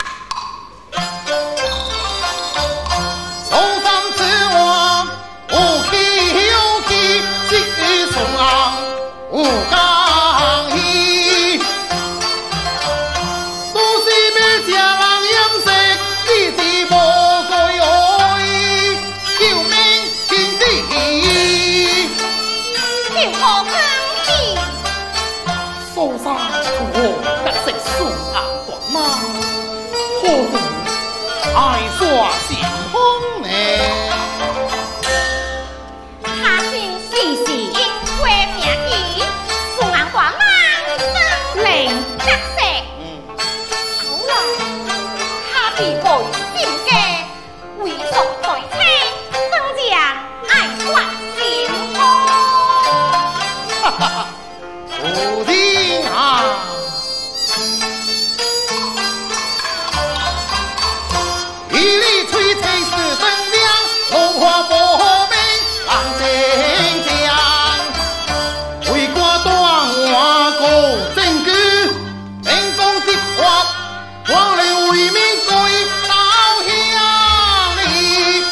手上此话无气有气，即送昂无刚意。都是别家人饮食，你是无该爱，救命天地。 救何更地？ 苏三从何得识顺眼大妈？何故爱耍心风呢？ 他姓氏是因为名义，顺眼大妈登令得识。后来他被背心家，为所在车，更将爱耍心风。 哈哈哈，夫人啊！一里吹吹是灯亮，龙华薄命浪正江。为国断华国政局，人工的话，我来为民归到乡里。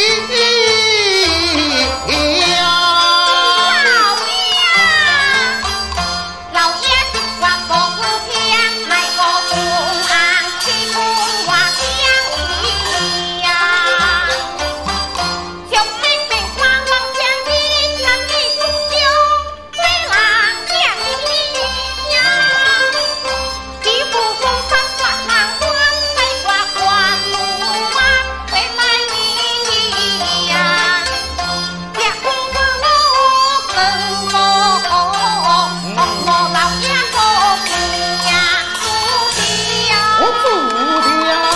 老爷，我不是偏，乃个公安欺负我乡里呀。小兵兵光芒将军，南地中将，追狼将呀。几副风霜挂郎官，再挂官路马，回来你呀。家公子路更忙，我老爷做兵呀， 我不主条。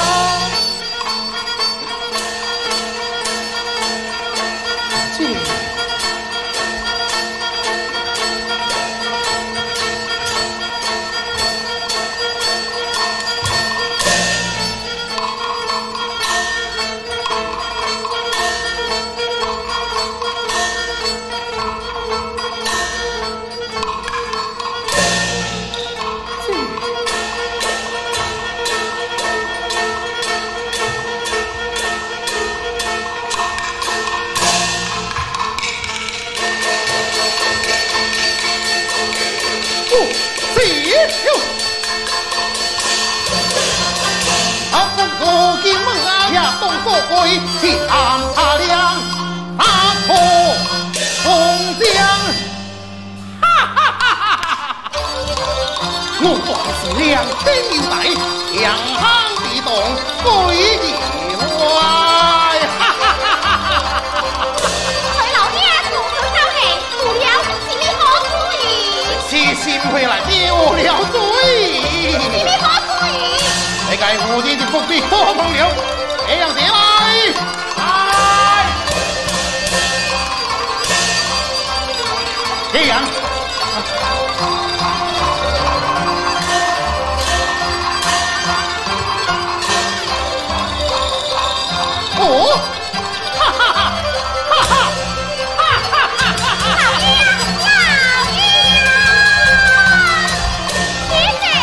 这。去探他俩，打破红江。哈哈哈哈哈！我断是两天有来，两行地动归地来。哈哈哈哈哈！ 回老爷主持高兴，除了是你何主意？ 是心回来丢了罪。 是你何主意？ 这个无人的不必破风流，这样起来，来，这样。哦，哈哈哈，哈哈，哈哈哈哈哈！ 老爷，老爷，姐姐。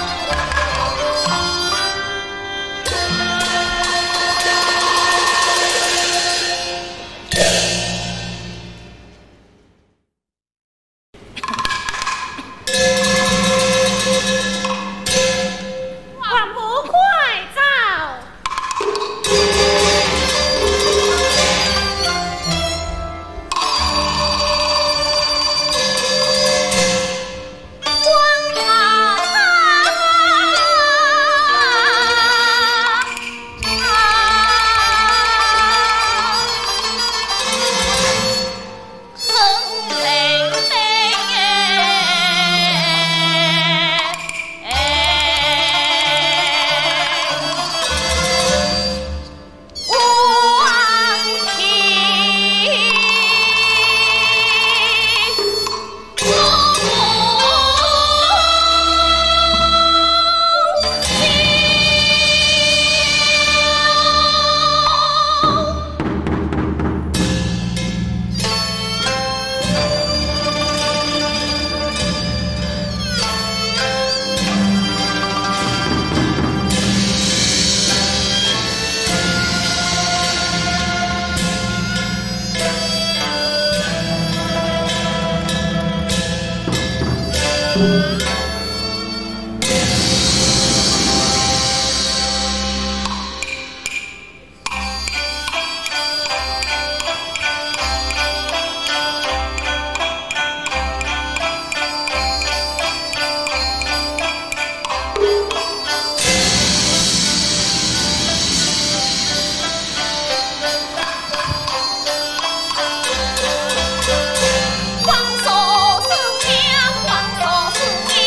万不快走！ 黄锁是娘，黄锁是娘。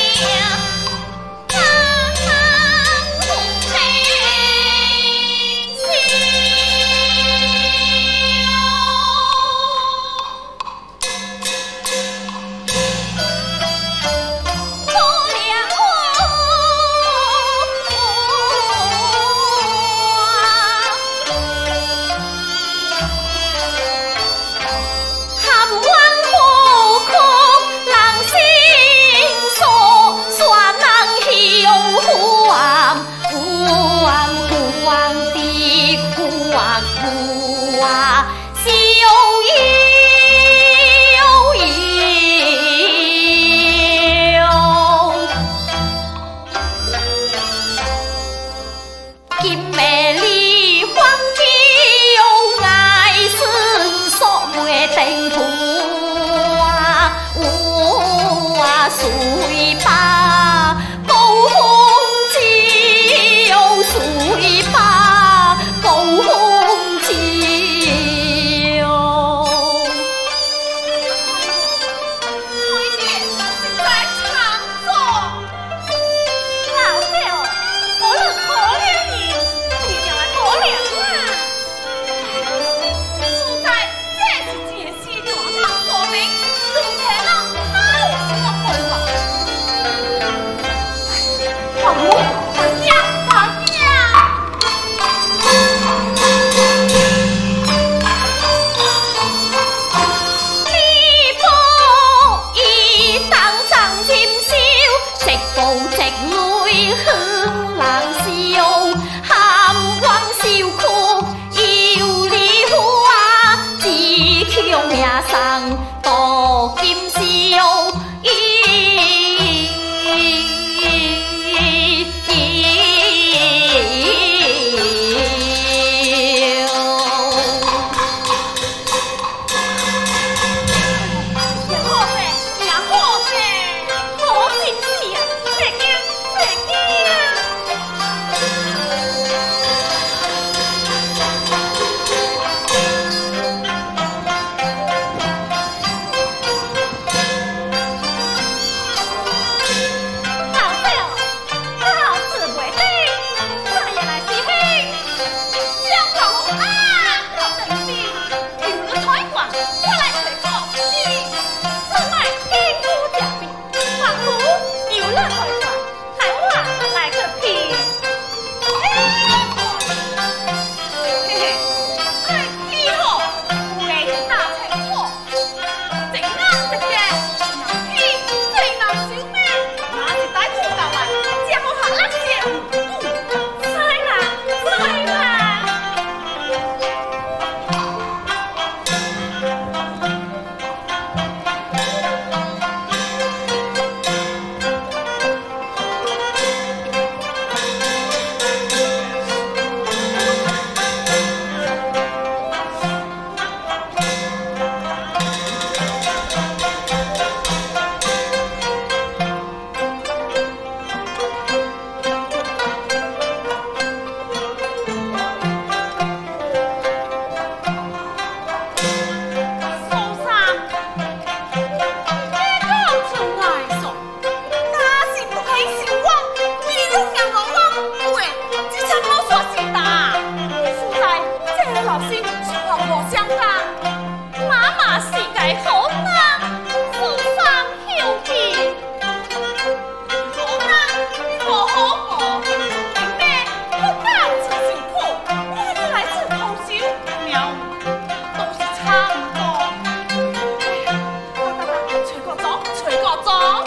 我做。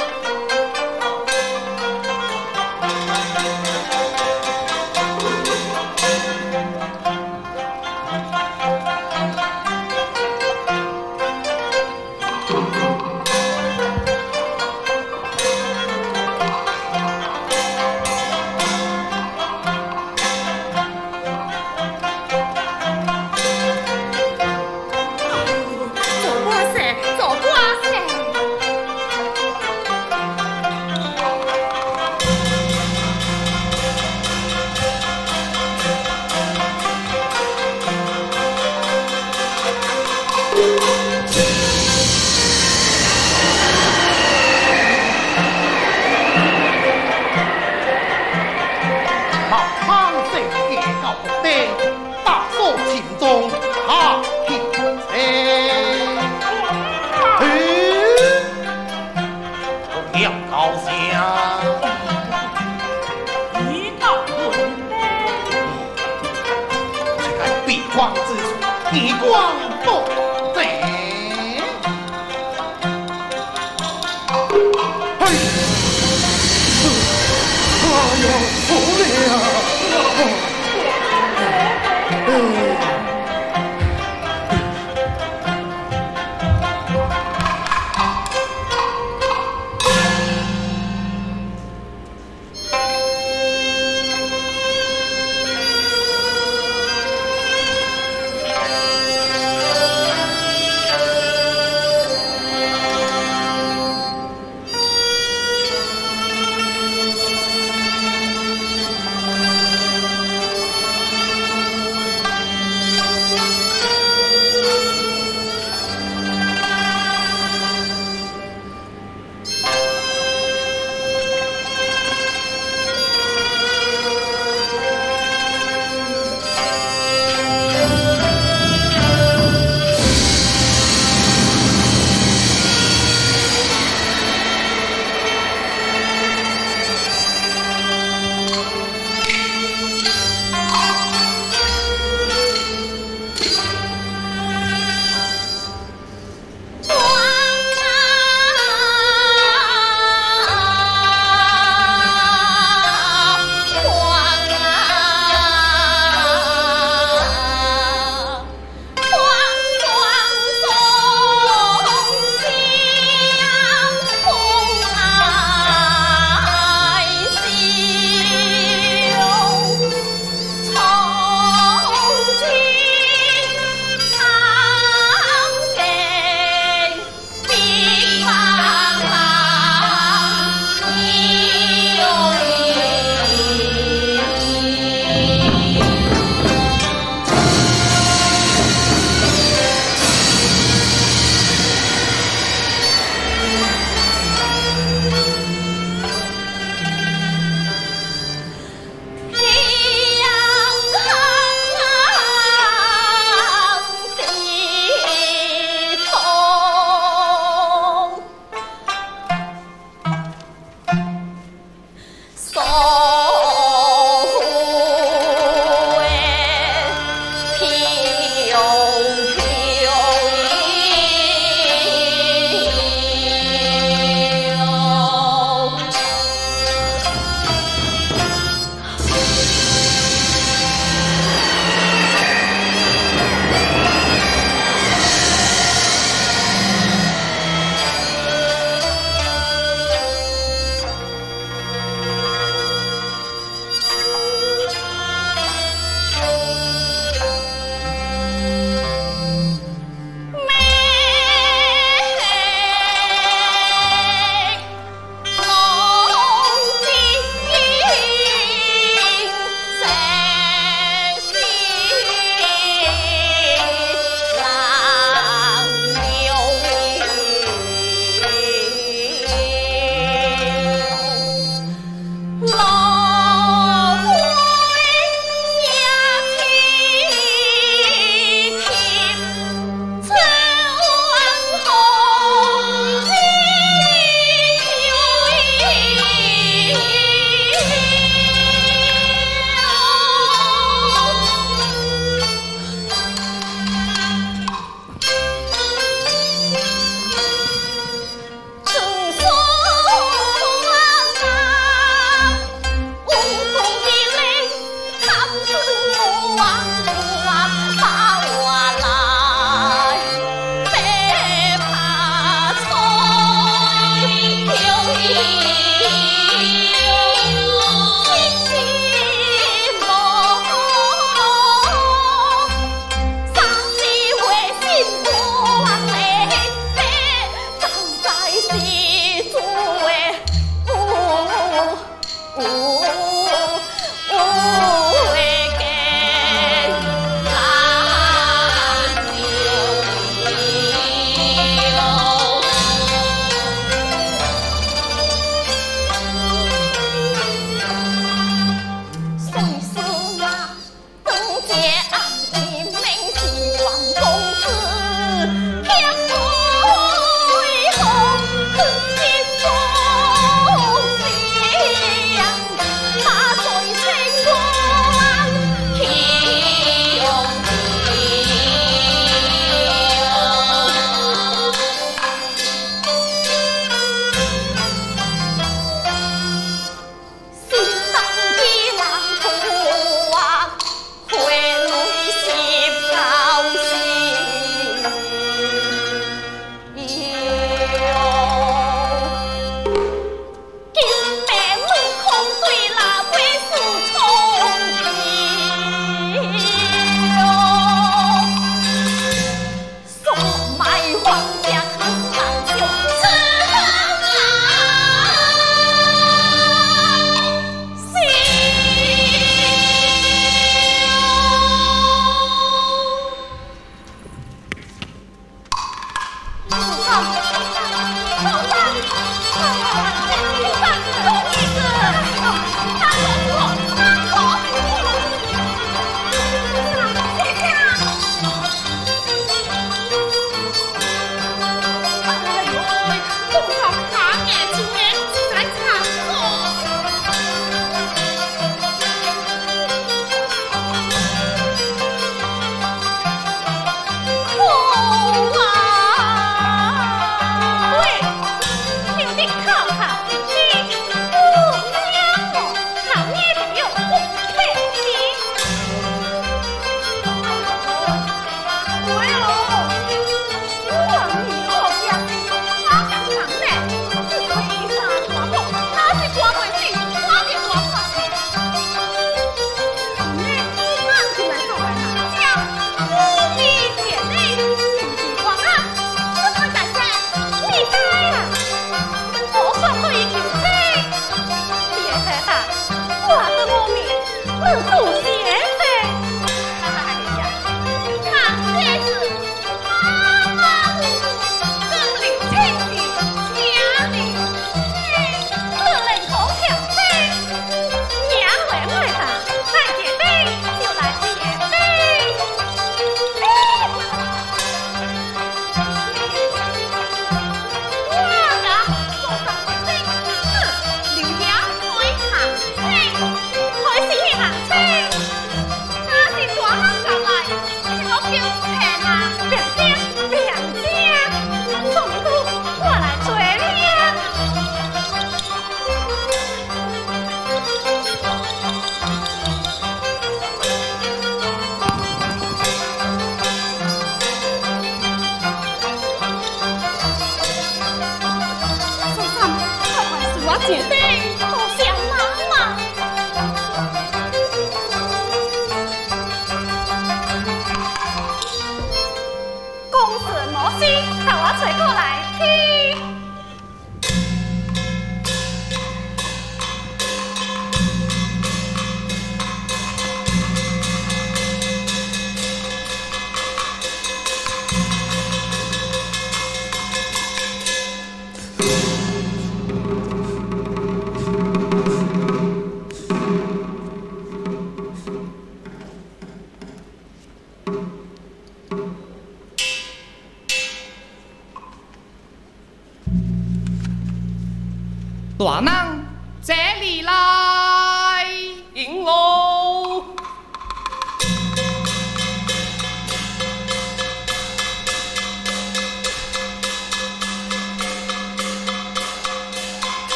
大人，这里来迎喽！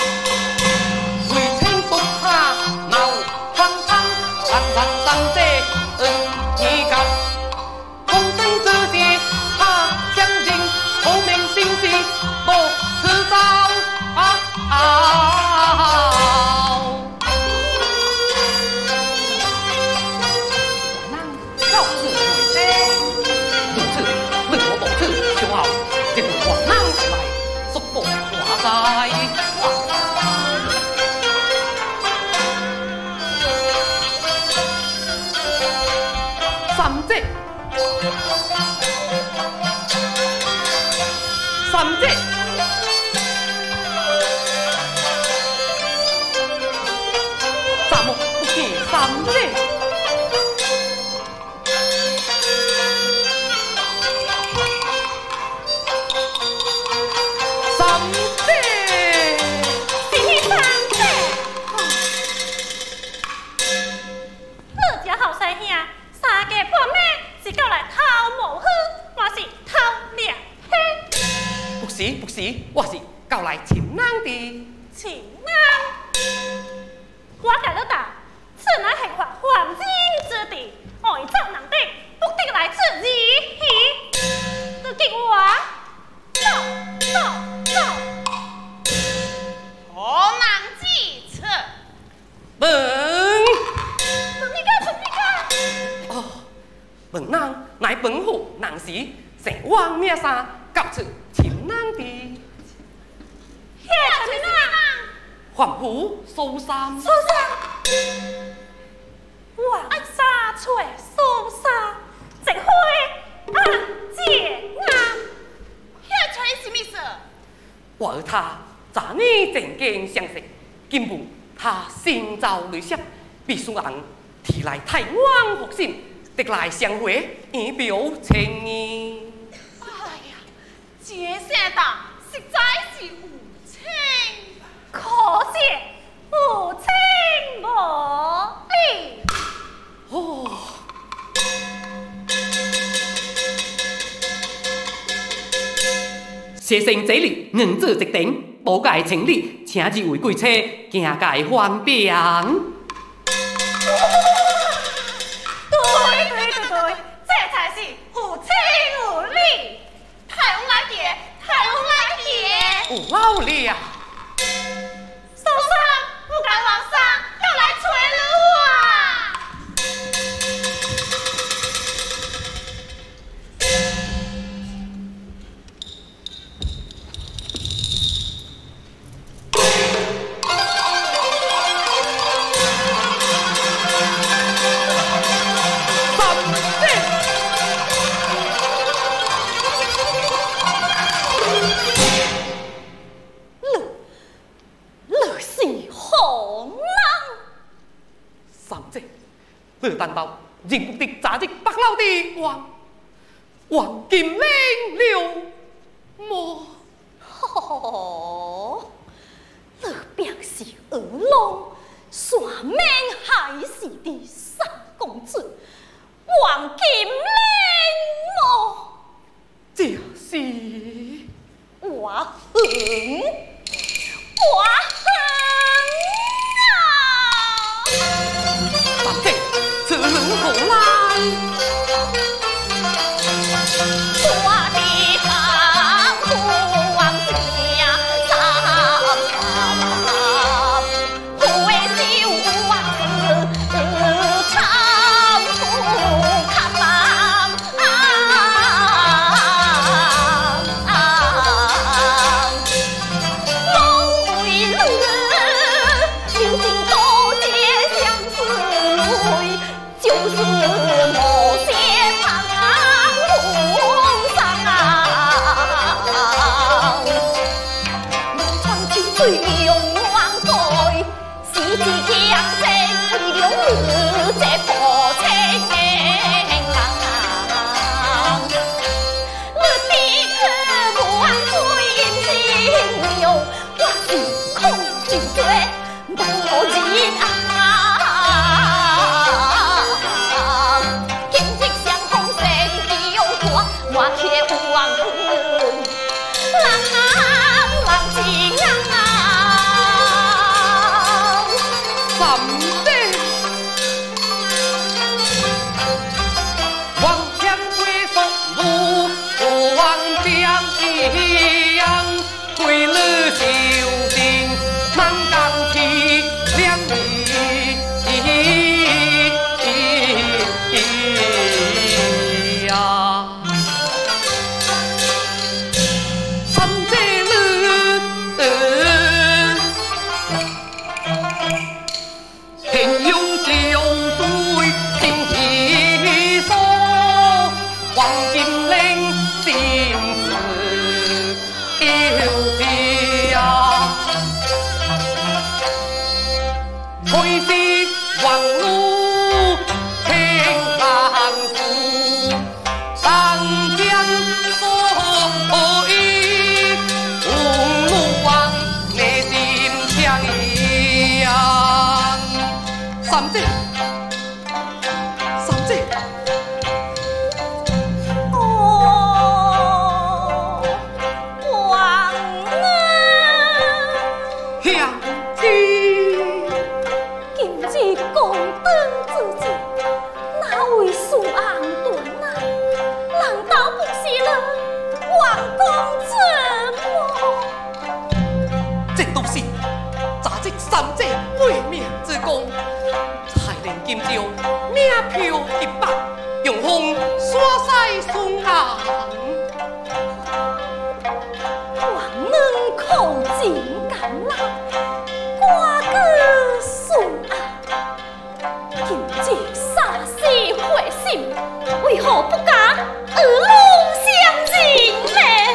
水清不怕闹苍苍，山上上这三姐，三姐， 是三姐。你家后生兄，三家半暝是到来偷毛虎，还是偷掠嘿？ 不是不是，我是到来请人的。 请安。我甲你答，此乃刑法犯人之地，外走难敌，不得来此而戏。你跟我走。 何人之策？ 本你哦，本人乃本府人士，成王命杀，告出请人的。 遐是哪？ 黄埔苏三， 黄沙翠苏沙，直灰姐啊！ 遐吹什么事？ 我和他昨日正经相识，今不他新造旅舍，必须人提来台湾复信，得来相会，以表情意。 哎呀，这些党实在是有情。 可惜无情无义。 哦，先生这里硬做一顶，保界情理，请日为贵车，行界翻饼。 对，这才是有情有理。 太阳来跌，太阳来跌。 有老了。 苏三，不敢往上，要来催你啊！ 你担保认不得昨日北老的王金玲了么？ 哦，你便是二郎，算命害死的三公子王金玲么？ 这是我恨啊！ 三姐，此人何来？ 我的丈夫王家三不为救王子长途看望梦为了究竟多结相思泪，就是某些旁红上常去追用王贵，是自强生为了你这破情你的可不安追心了，我是空尽罪无人今日相逢生的有我，我却有忘恨，人情三姐，王天归宿无王将一样，归了修定难干体两呀。三姐平庸就对天地说，王金玲心事有家，推是望路听浪树，当江所依，红路望内心强扬。三姐，三姐。三姐为命之功，才能今朝名飘一百，用风刷晒松岸。 王能靠近甘来，瓜葛顺岸，今日杀死回心，为何不敢二龙相迎呢？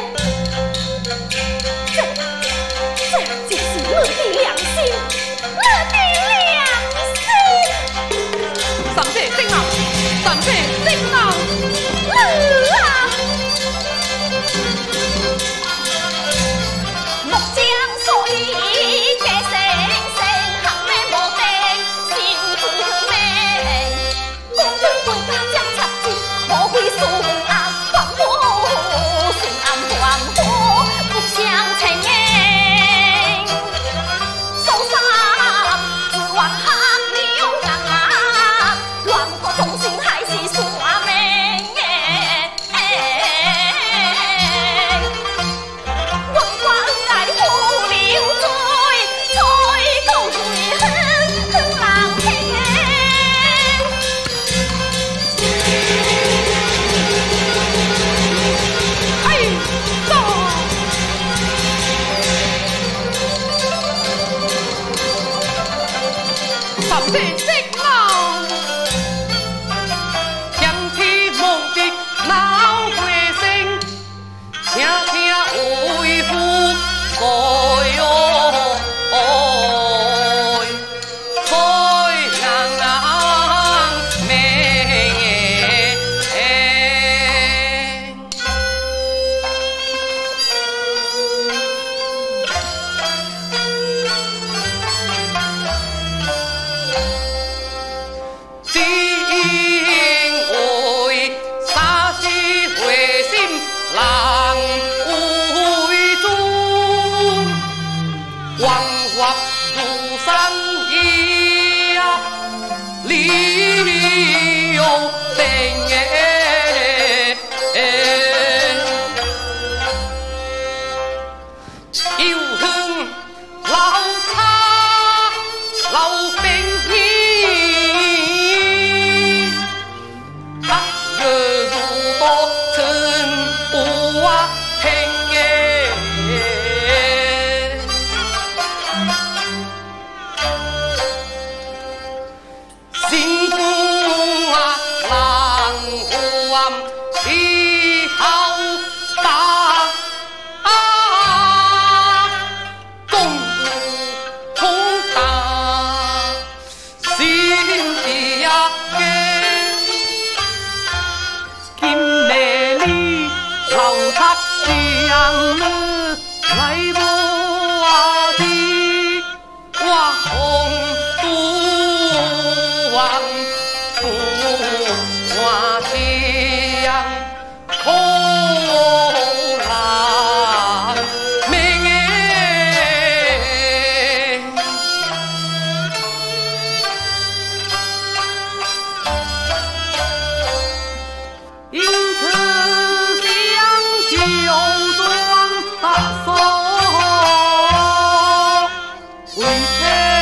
这就是我的良心。三姐正闹，三姐正闹，木匠所以皆生生，行内无定心自明。公孙贵家将插枝，莫非顺暗放火，顺暗放火不相称言。受伤指望下流浪啊！乱国忠心还是耍命王冠爱护流水，吹口水哼哼浪听。哎，走！三姐正闹。听听为父在哟，在人命。只因为杀死回心郎。王法如山一呀，理由定又恨老差老兵役，白日如多尘雾啊听幸福啊，浪湾气候大啊，共舞同大，心地呀金美丽老他乡了来不啊的哇红都。不花香，可郎命因此相救装大嫂，为情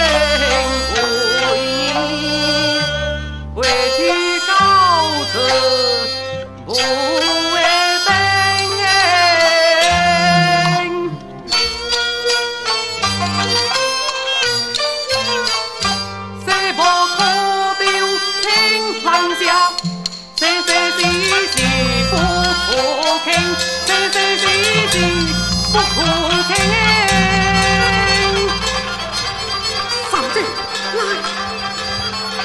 为你。不为等谁不可丢情浪下，谁是不可听，谁是不可听。三姐来。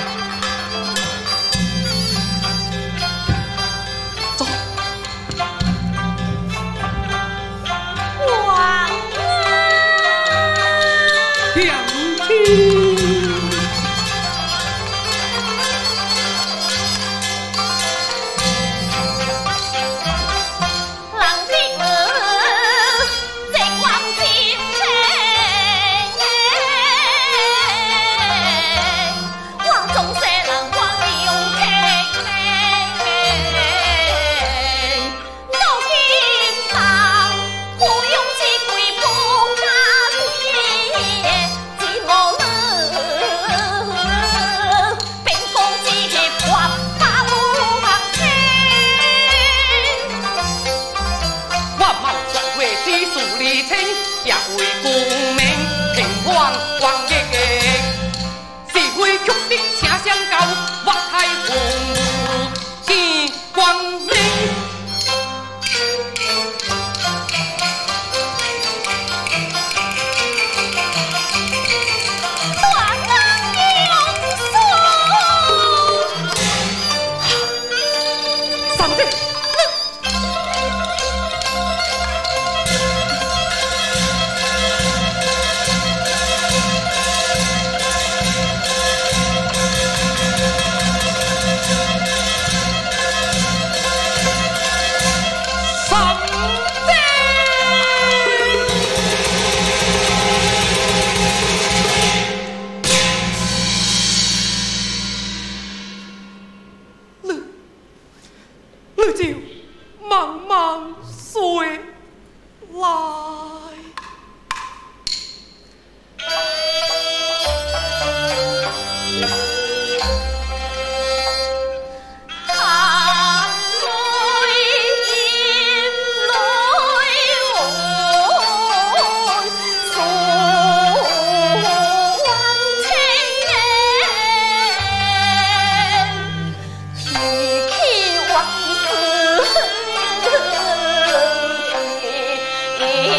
玉璧车相交，挖开红天光明。你就慢慢睡来。 天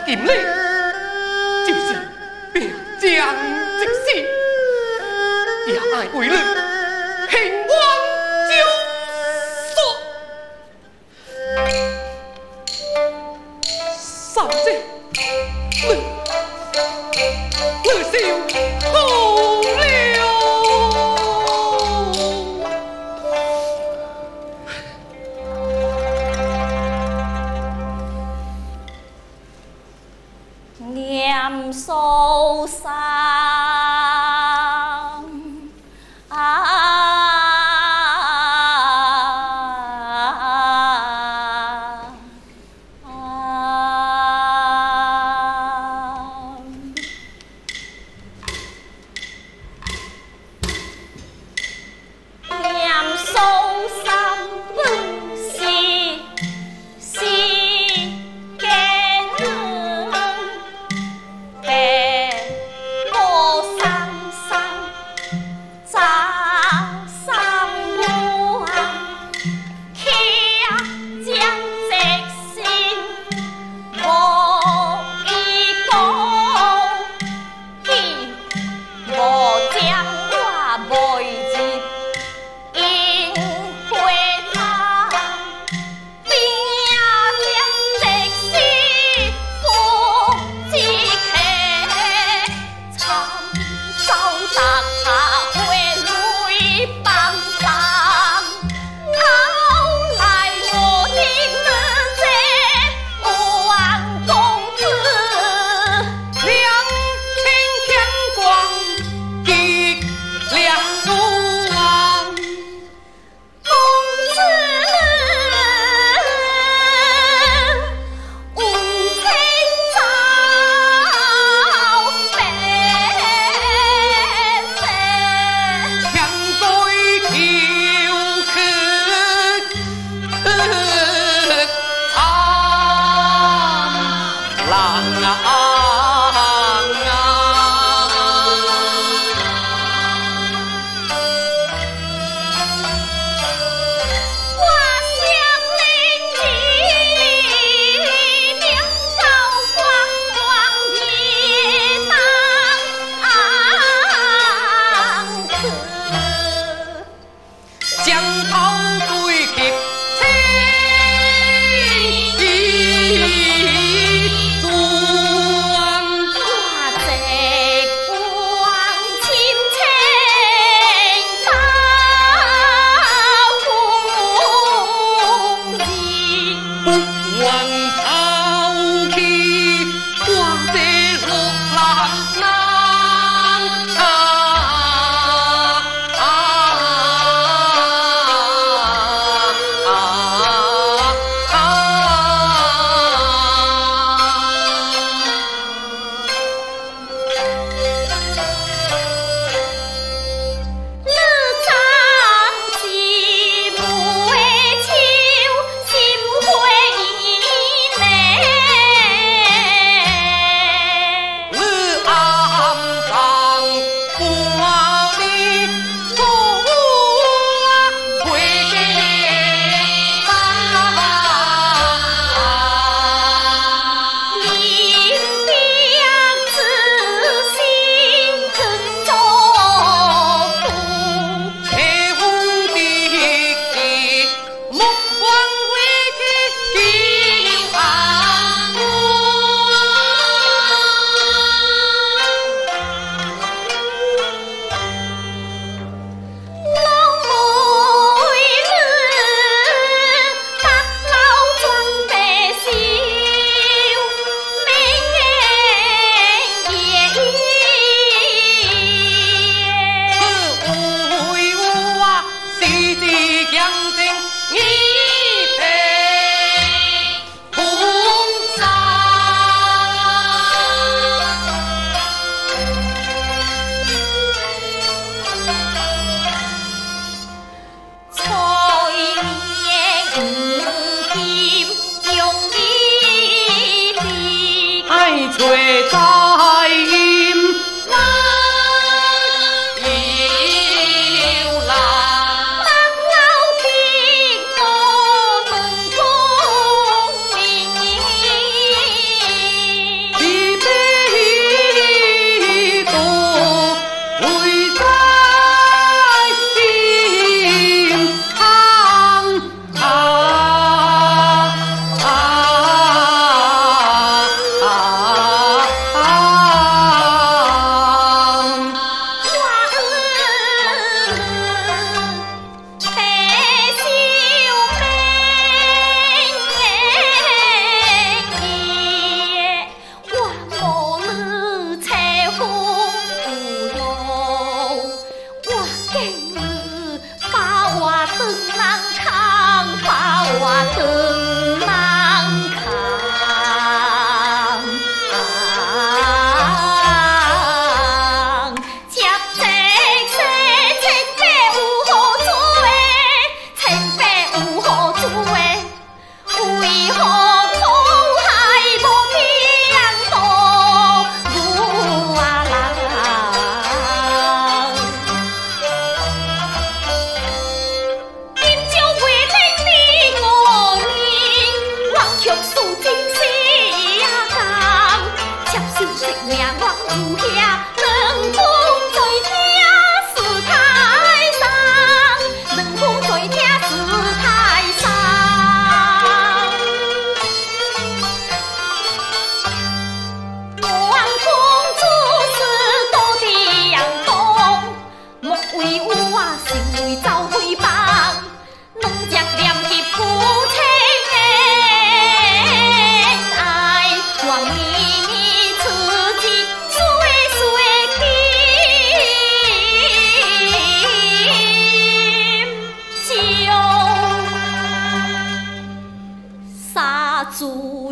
金陵，就是表将即死，也爱为了平王救赎。三姐，你受好了。 念受伤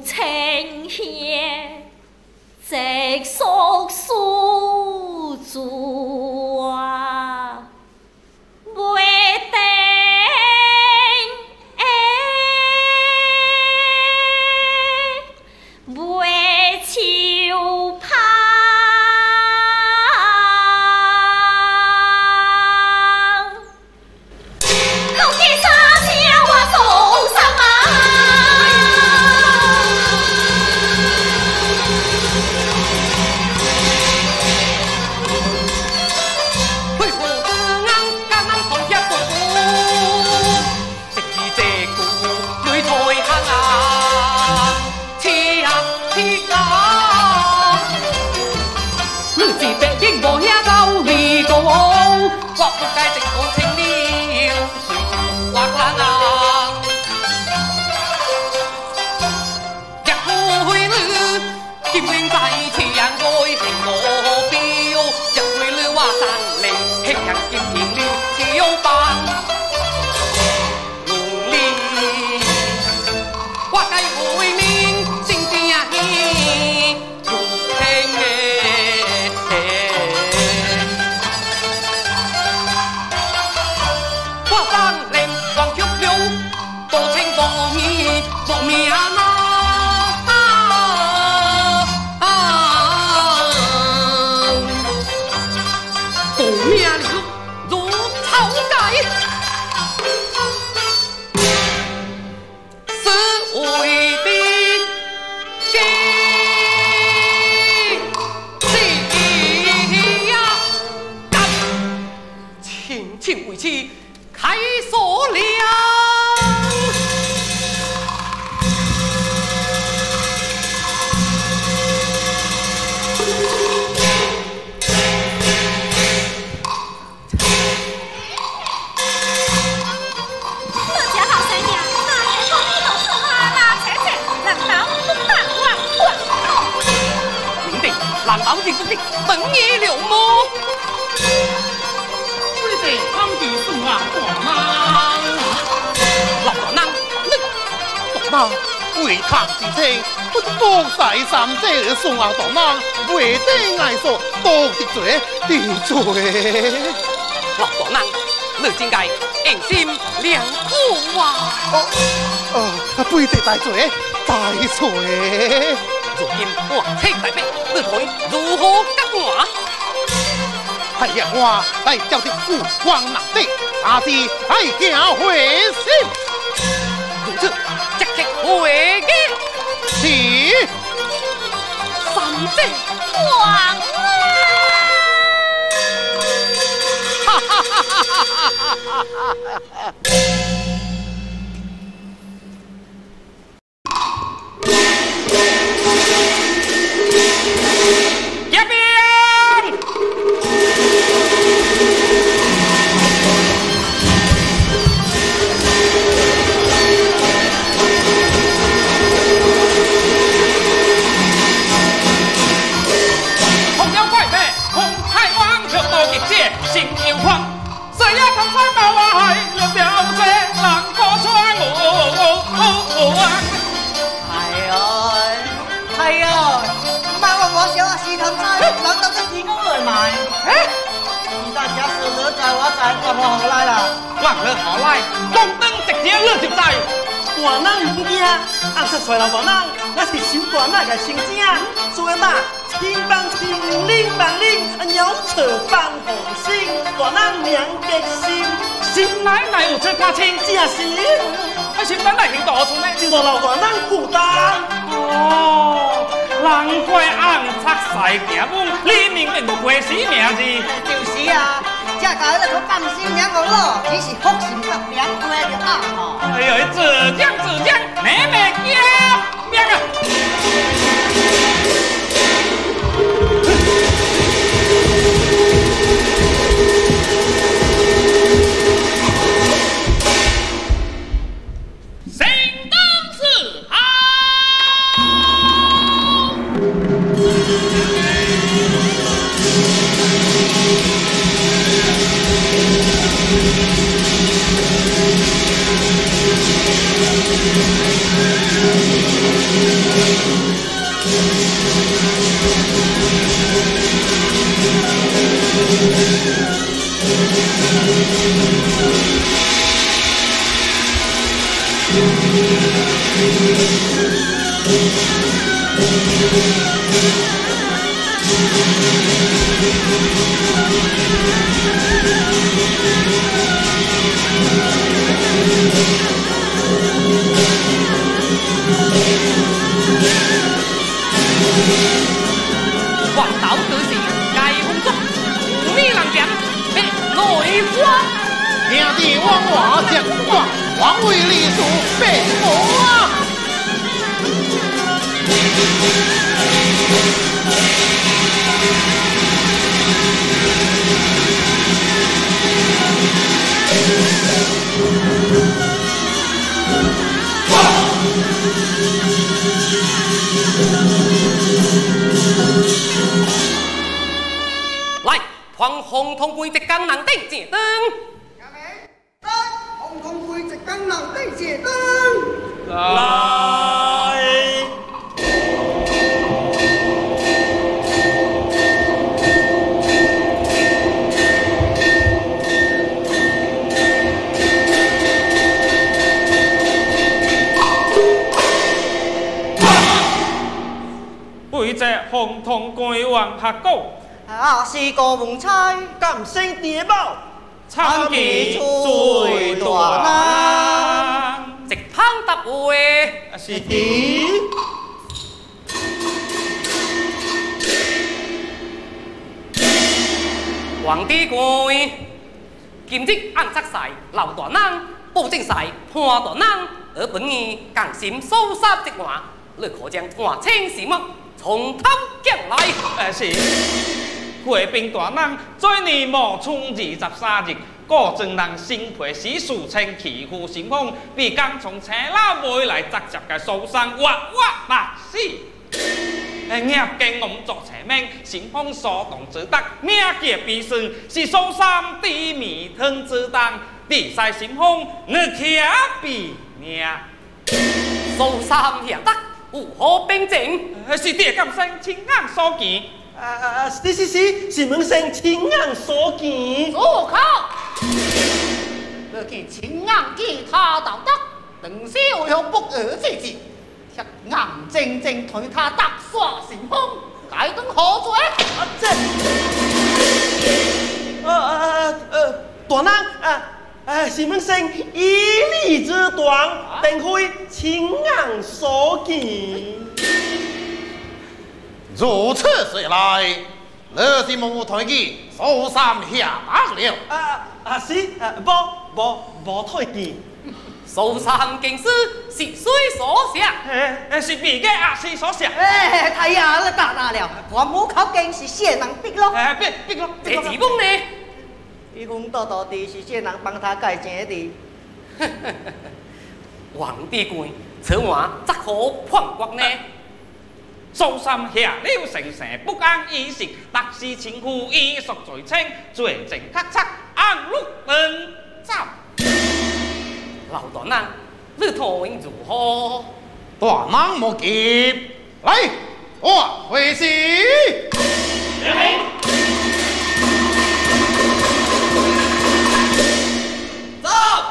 青叶，直属苏州啊，袂定袂秋芳。后天三朝我送上门。 佩服子昂敢能同一步，直至这股女才行啊，切啊切啊！你是白英无遐走离道，我不该直讲青了，谁知我难啊！一回你金兵在天外行我标，一回你我山岭兴人金田里小棒龙里，我该为民心正义，如听我山岭黄丘丘，多情多义无命啊！命了如草芥，是为的计呀！轻轻为妻开锁了。难道是公的本意了么？ 为这当地送啊大妈， 老大娘， 大妈为他之情，不多再三这送啊大妈，为得爱说多的罪的罪。 老大娘，你真该用心良苦啊！ 不得大罪大罪。 如今我请大兵，你看如何急我？ 哎呀，我来叫你父皇难敌，下次爱行回心。 如此，即刻回击。 是。 三姐皇啊！ 哈哈哈哈哈哈！ 心有狂，谁也同快把我害，了了这难过穿我。 哎呦，妈我小啊是通知，人都真天公来买。你大家说得在我在，我好来啦。 我去好来，光灯直接你就知。 大人唔惊，暗出衰老大人，我是守大人嘅亲正，所以嘛，千帮千领帮领，鸟扯帮红心，大人娘结心， 心奶奶有出家亲， 正是， 我心奶奶行大厝呢， 就到老大人负担。 哦，难怪暗插赛行阮，你明明都过死命字。 就是啊。这家那个放心两个咯，只是福星十两块就好咯。 哎呦，自将，妹妹惊命啊！神灯四好。 王道得势，该风中无米人将，被内瓜。 兄弟往我将光，王位立属北国。 来，黄红通归这江南顶节灯。 红通归这江南顶节灯。 来。 为这红通归王下告， 是个门差， 感生地宝， 参见最大人。 直捧答会， 是的。 皇帝归，今日暗测赛老大人，布政赛判大人，而本日更心搜杀之外，你可将换清事物从头讲来。 是，回兵大人在年末春23日，各镇人新配史书称欺负新风，被刚从车老回来直接嘅受伤，哇大死。业经我们作车名，新风所动之德，命劫必胜，是受伤地米腾之当，地塞新风，你却比命。 受伤下得有何兵证？ 是地感生亲眼所见。 是门生亲眼所见。 住口！你去亲眼见他道德，等时为何不而自之？却眼睁睁推他踏耍成风，该等何罪？ 这，大人，是门生以礼之断，定会亲眼所见。 如此说来，你是无推荐受伤下达了。 是，无推荐。 受伤经师是谁所写？ 是别个阿师所写。 太呀，你大了，我母口经是谢人逼咯。 逼咯。 这字本呢？ 一风多多的是谢人帮他改正的。 皇帝贵，此话则可叛国呢？ 受伤下了成城，不安以食，特是情妇衣属罪清，罪证确凿，暗禄登斩。 老大人，你讨论如何？ 大人莫急，来，我回去。 走。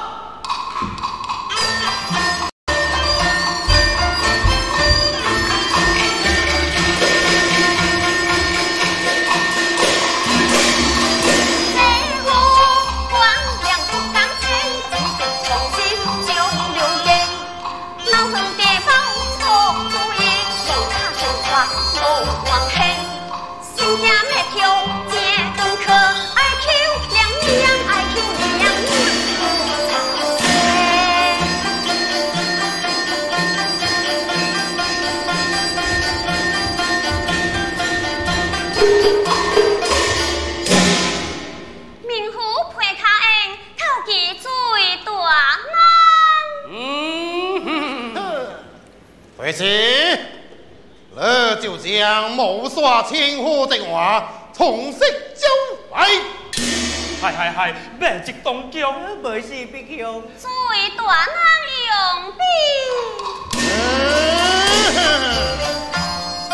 回去，你就将谋杀亲夫的话重新交来。 系，别激动叫， 没事必要。 最大人用兵。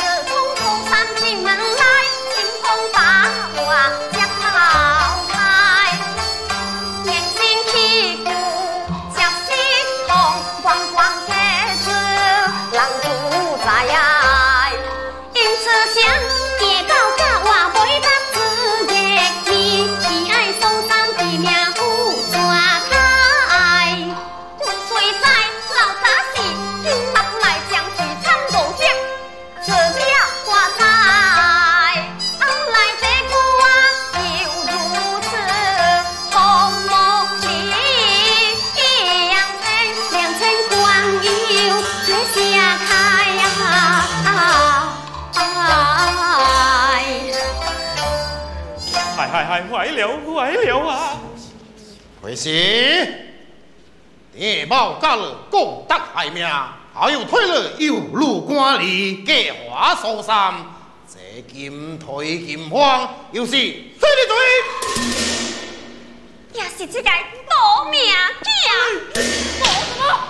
坏了啊！ 回是地貌加了功德害命，还有退了有路官吏计划疏散，这金退金荒，又是谁的罪？ 也是这个夺命囝。 做什么？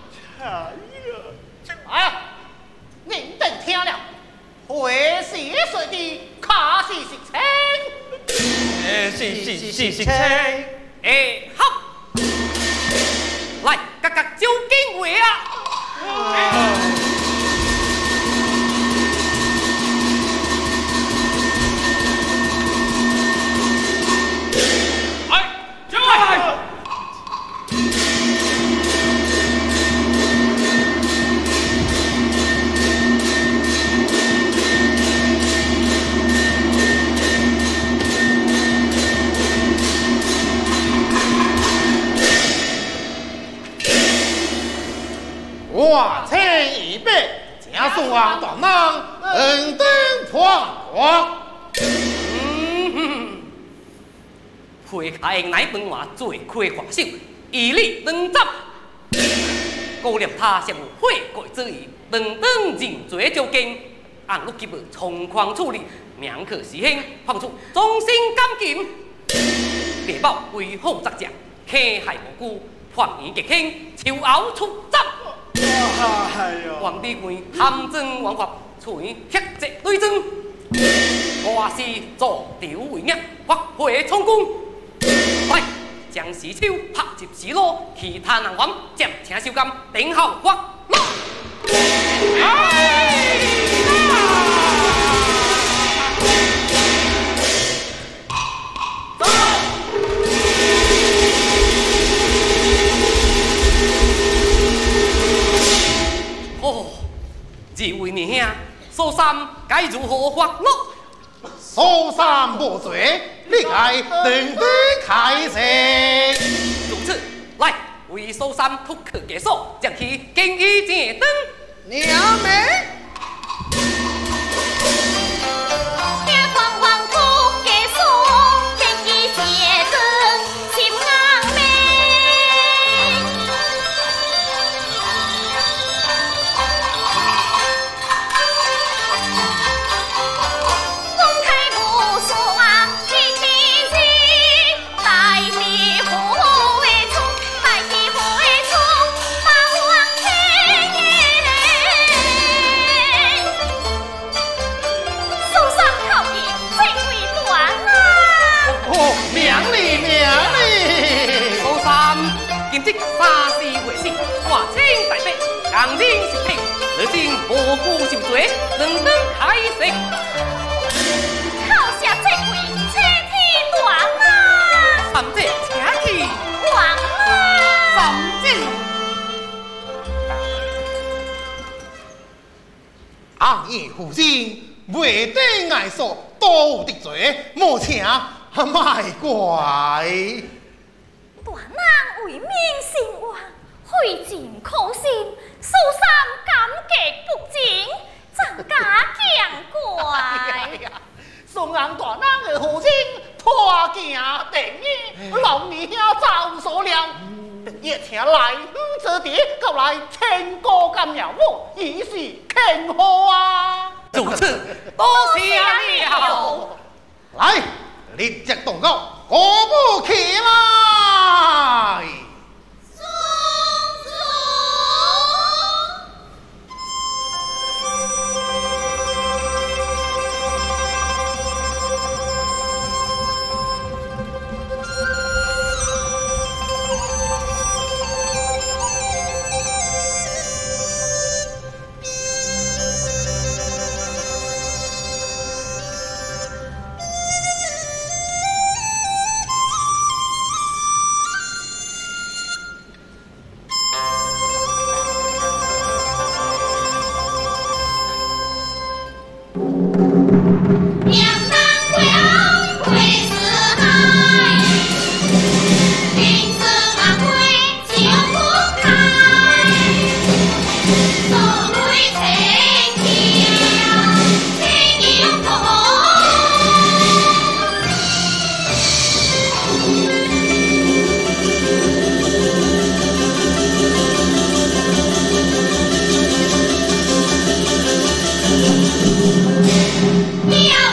哎，您等听了，会是谁的卡是实情？ 是好，来，格格招经会啊！ 我请一百，正送王大人恩登狂狂。 配开乃本话罪魁祸首，以力能斩。高廉他尚有悔改之意，等等认罪就经，按律基本从宽处理，名可实行，判处终身监禁。地保为后作者，欺害无辜，判刑极轻，秋后出斩。皇帝官贪赃枉法，处以血责对证。我是坐吊为业，发挥充公。来，将石手拍入石路，其他人犯暂请收监，等候发落。哦，这位年兄，苏三该如何发落？ 苏三无罪，你该等待开释。 如此，来为苏三突克结束，将其经医正灯。 娘们。 强人是非，如今无辜受罪，能登开释。 好下这位车天大啊！ 三姐车去王啊！ 三姐， 昂义负心，未得爱所都有得罪，莫请卖怪。 大人为民兴亡，费尽苦心，苏三感激不尽，暂加见怪。 宋人大人的父亲破镜定义，老年兄早所料，也请来这地，告来千个干苗木，以示庆贺啊！ 如此，多谢了。 来，立即动告，果不起来。 要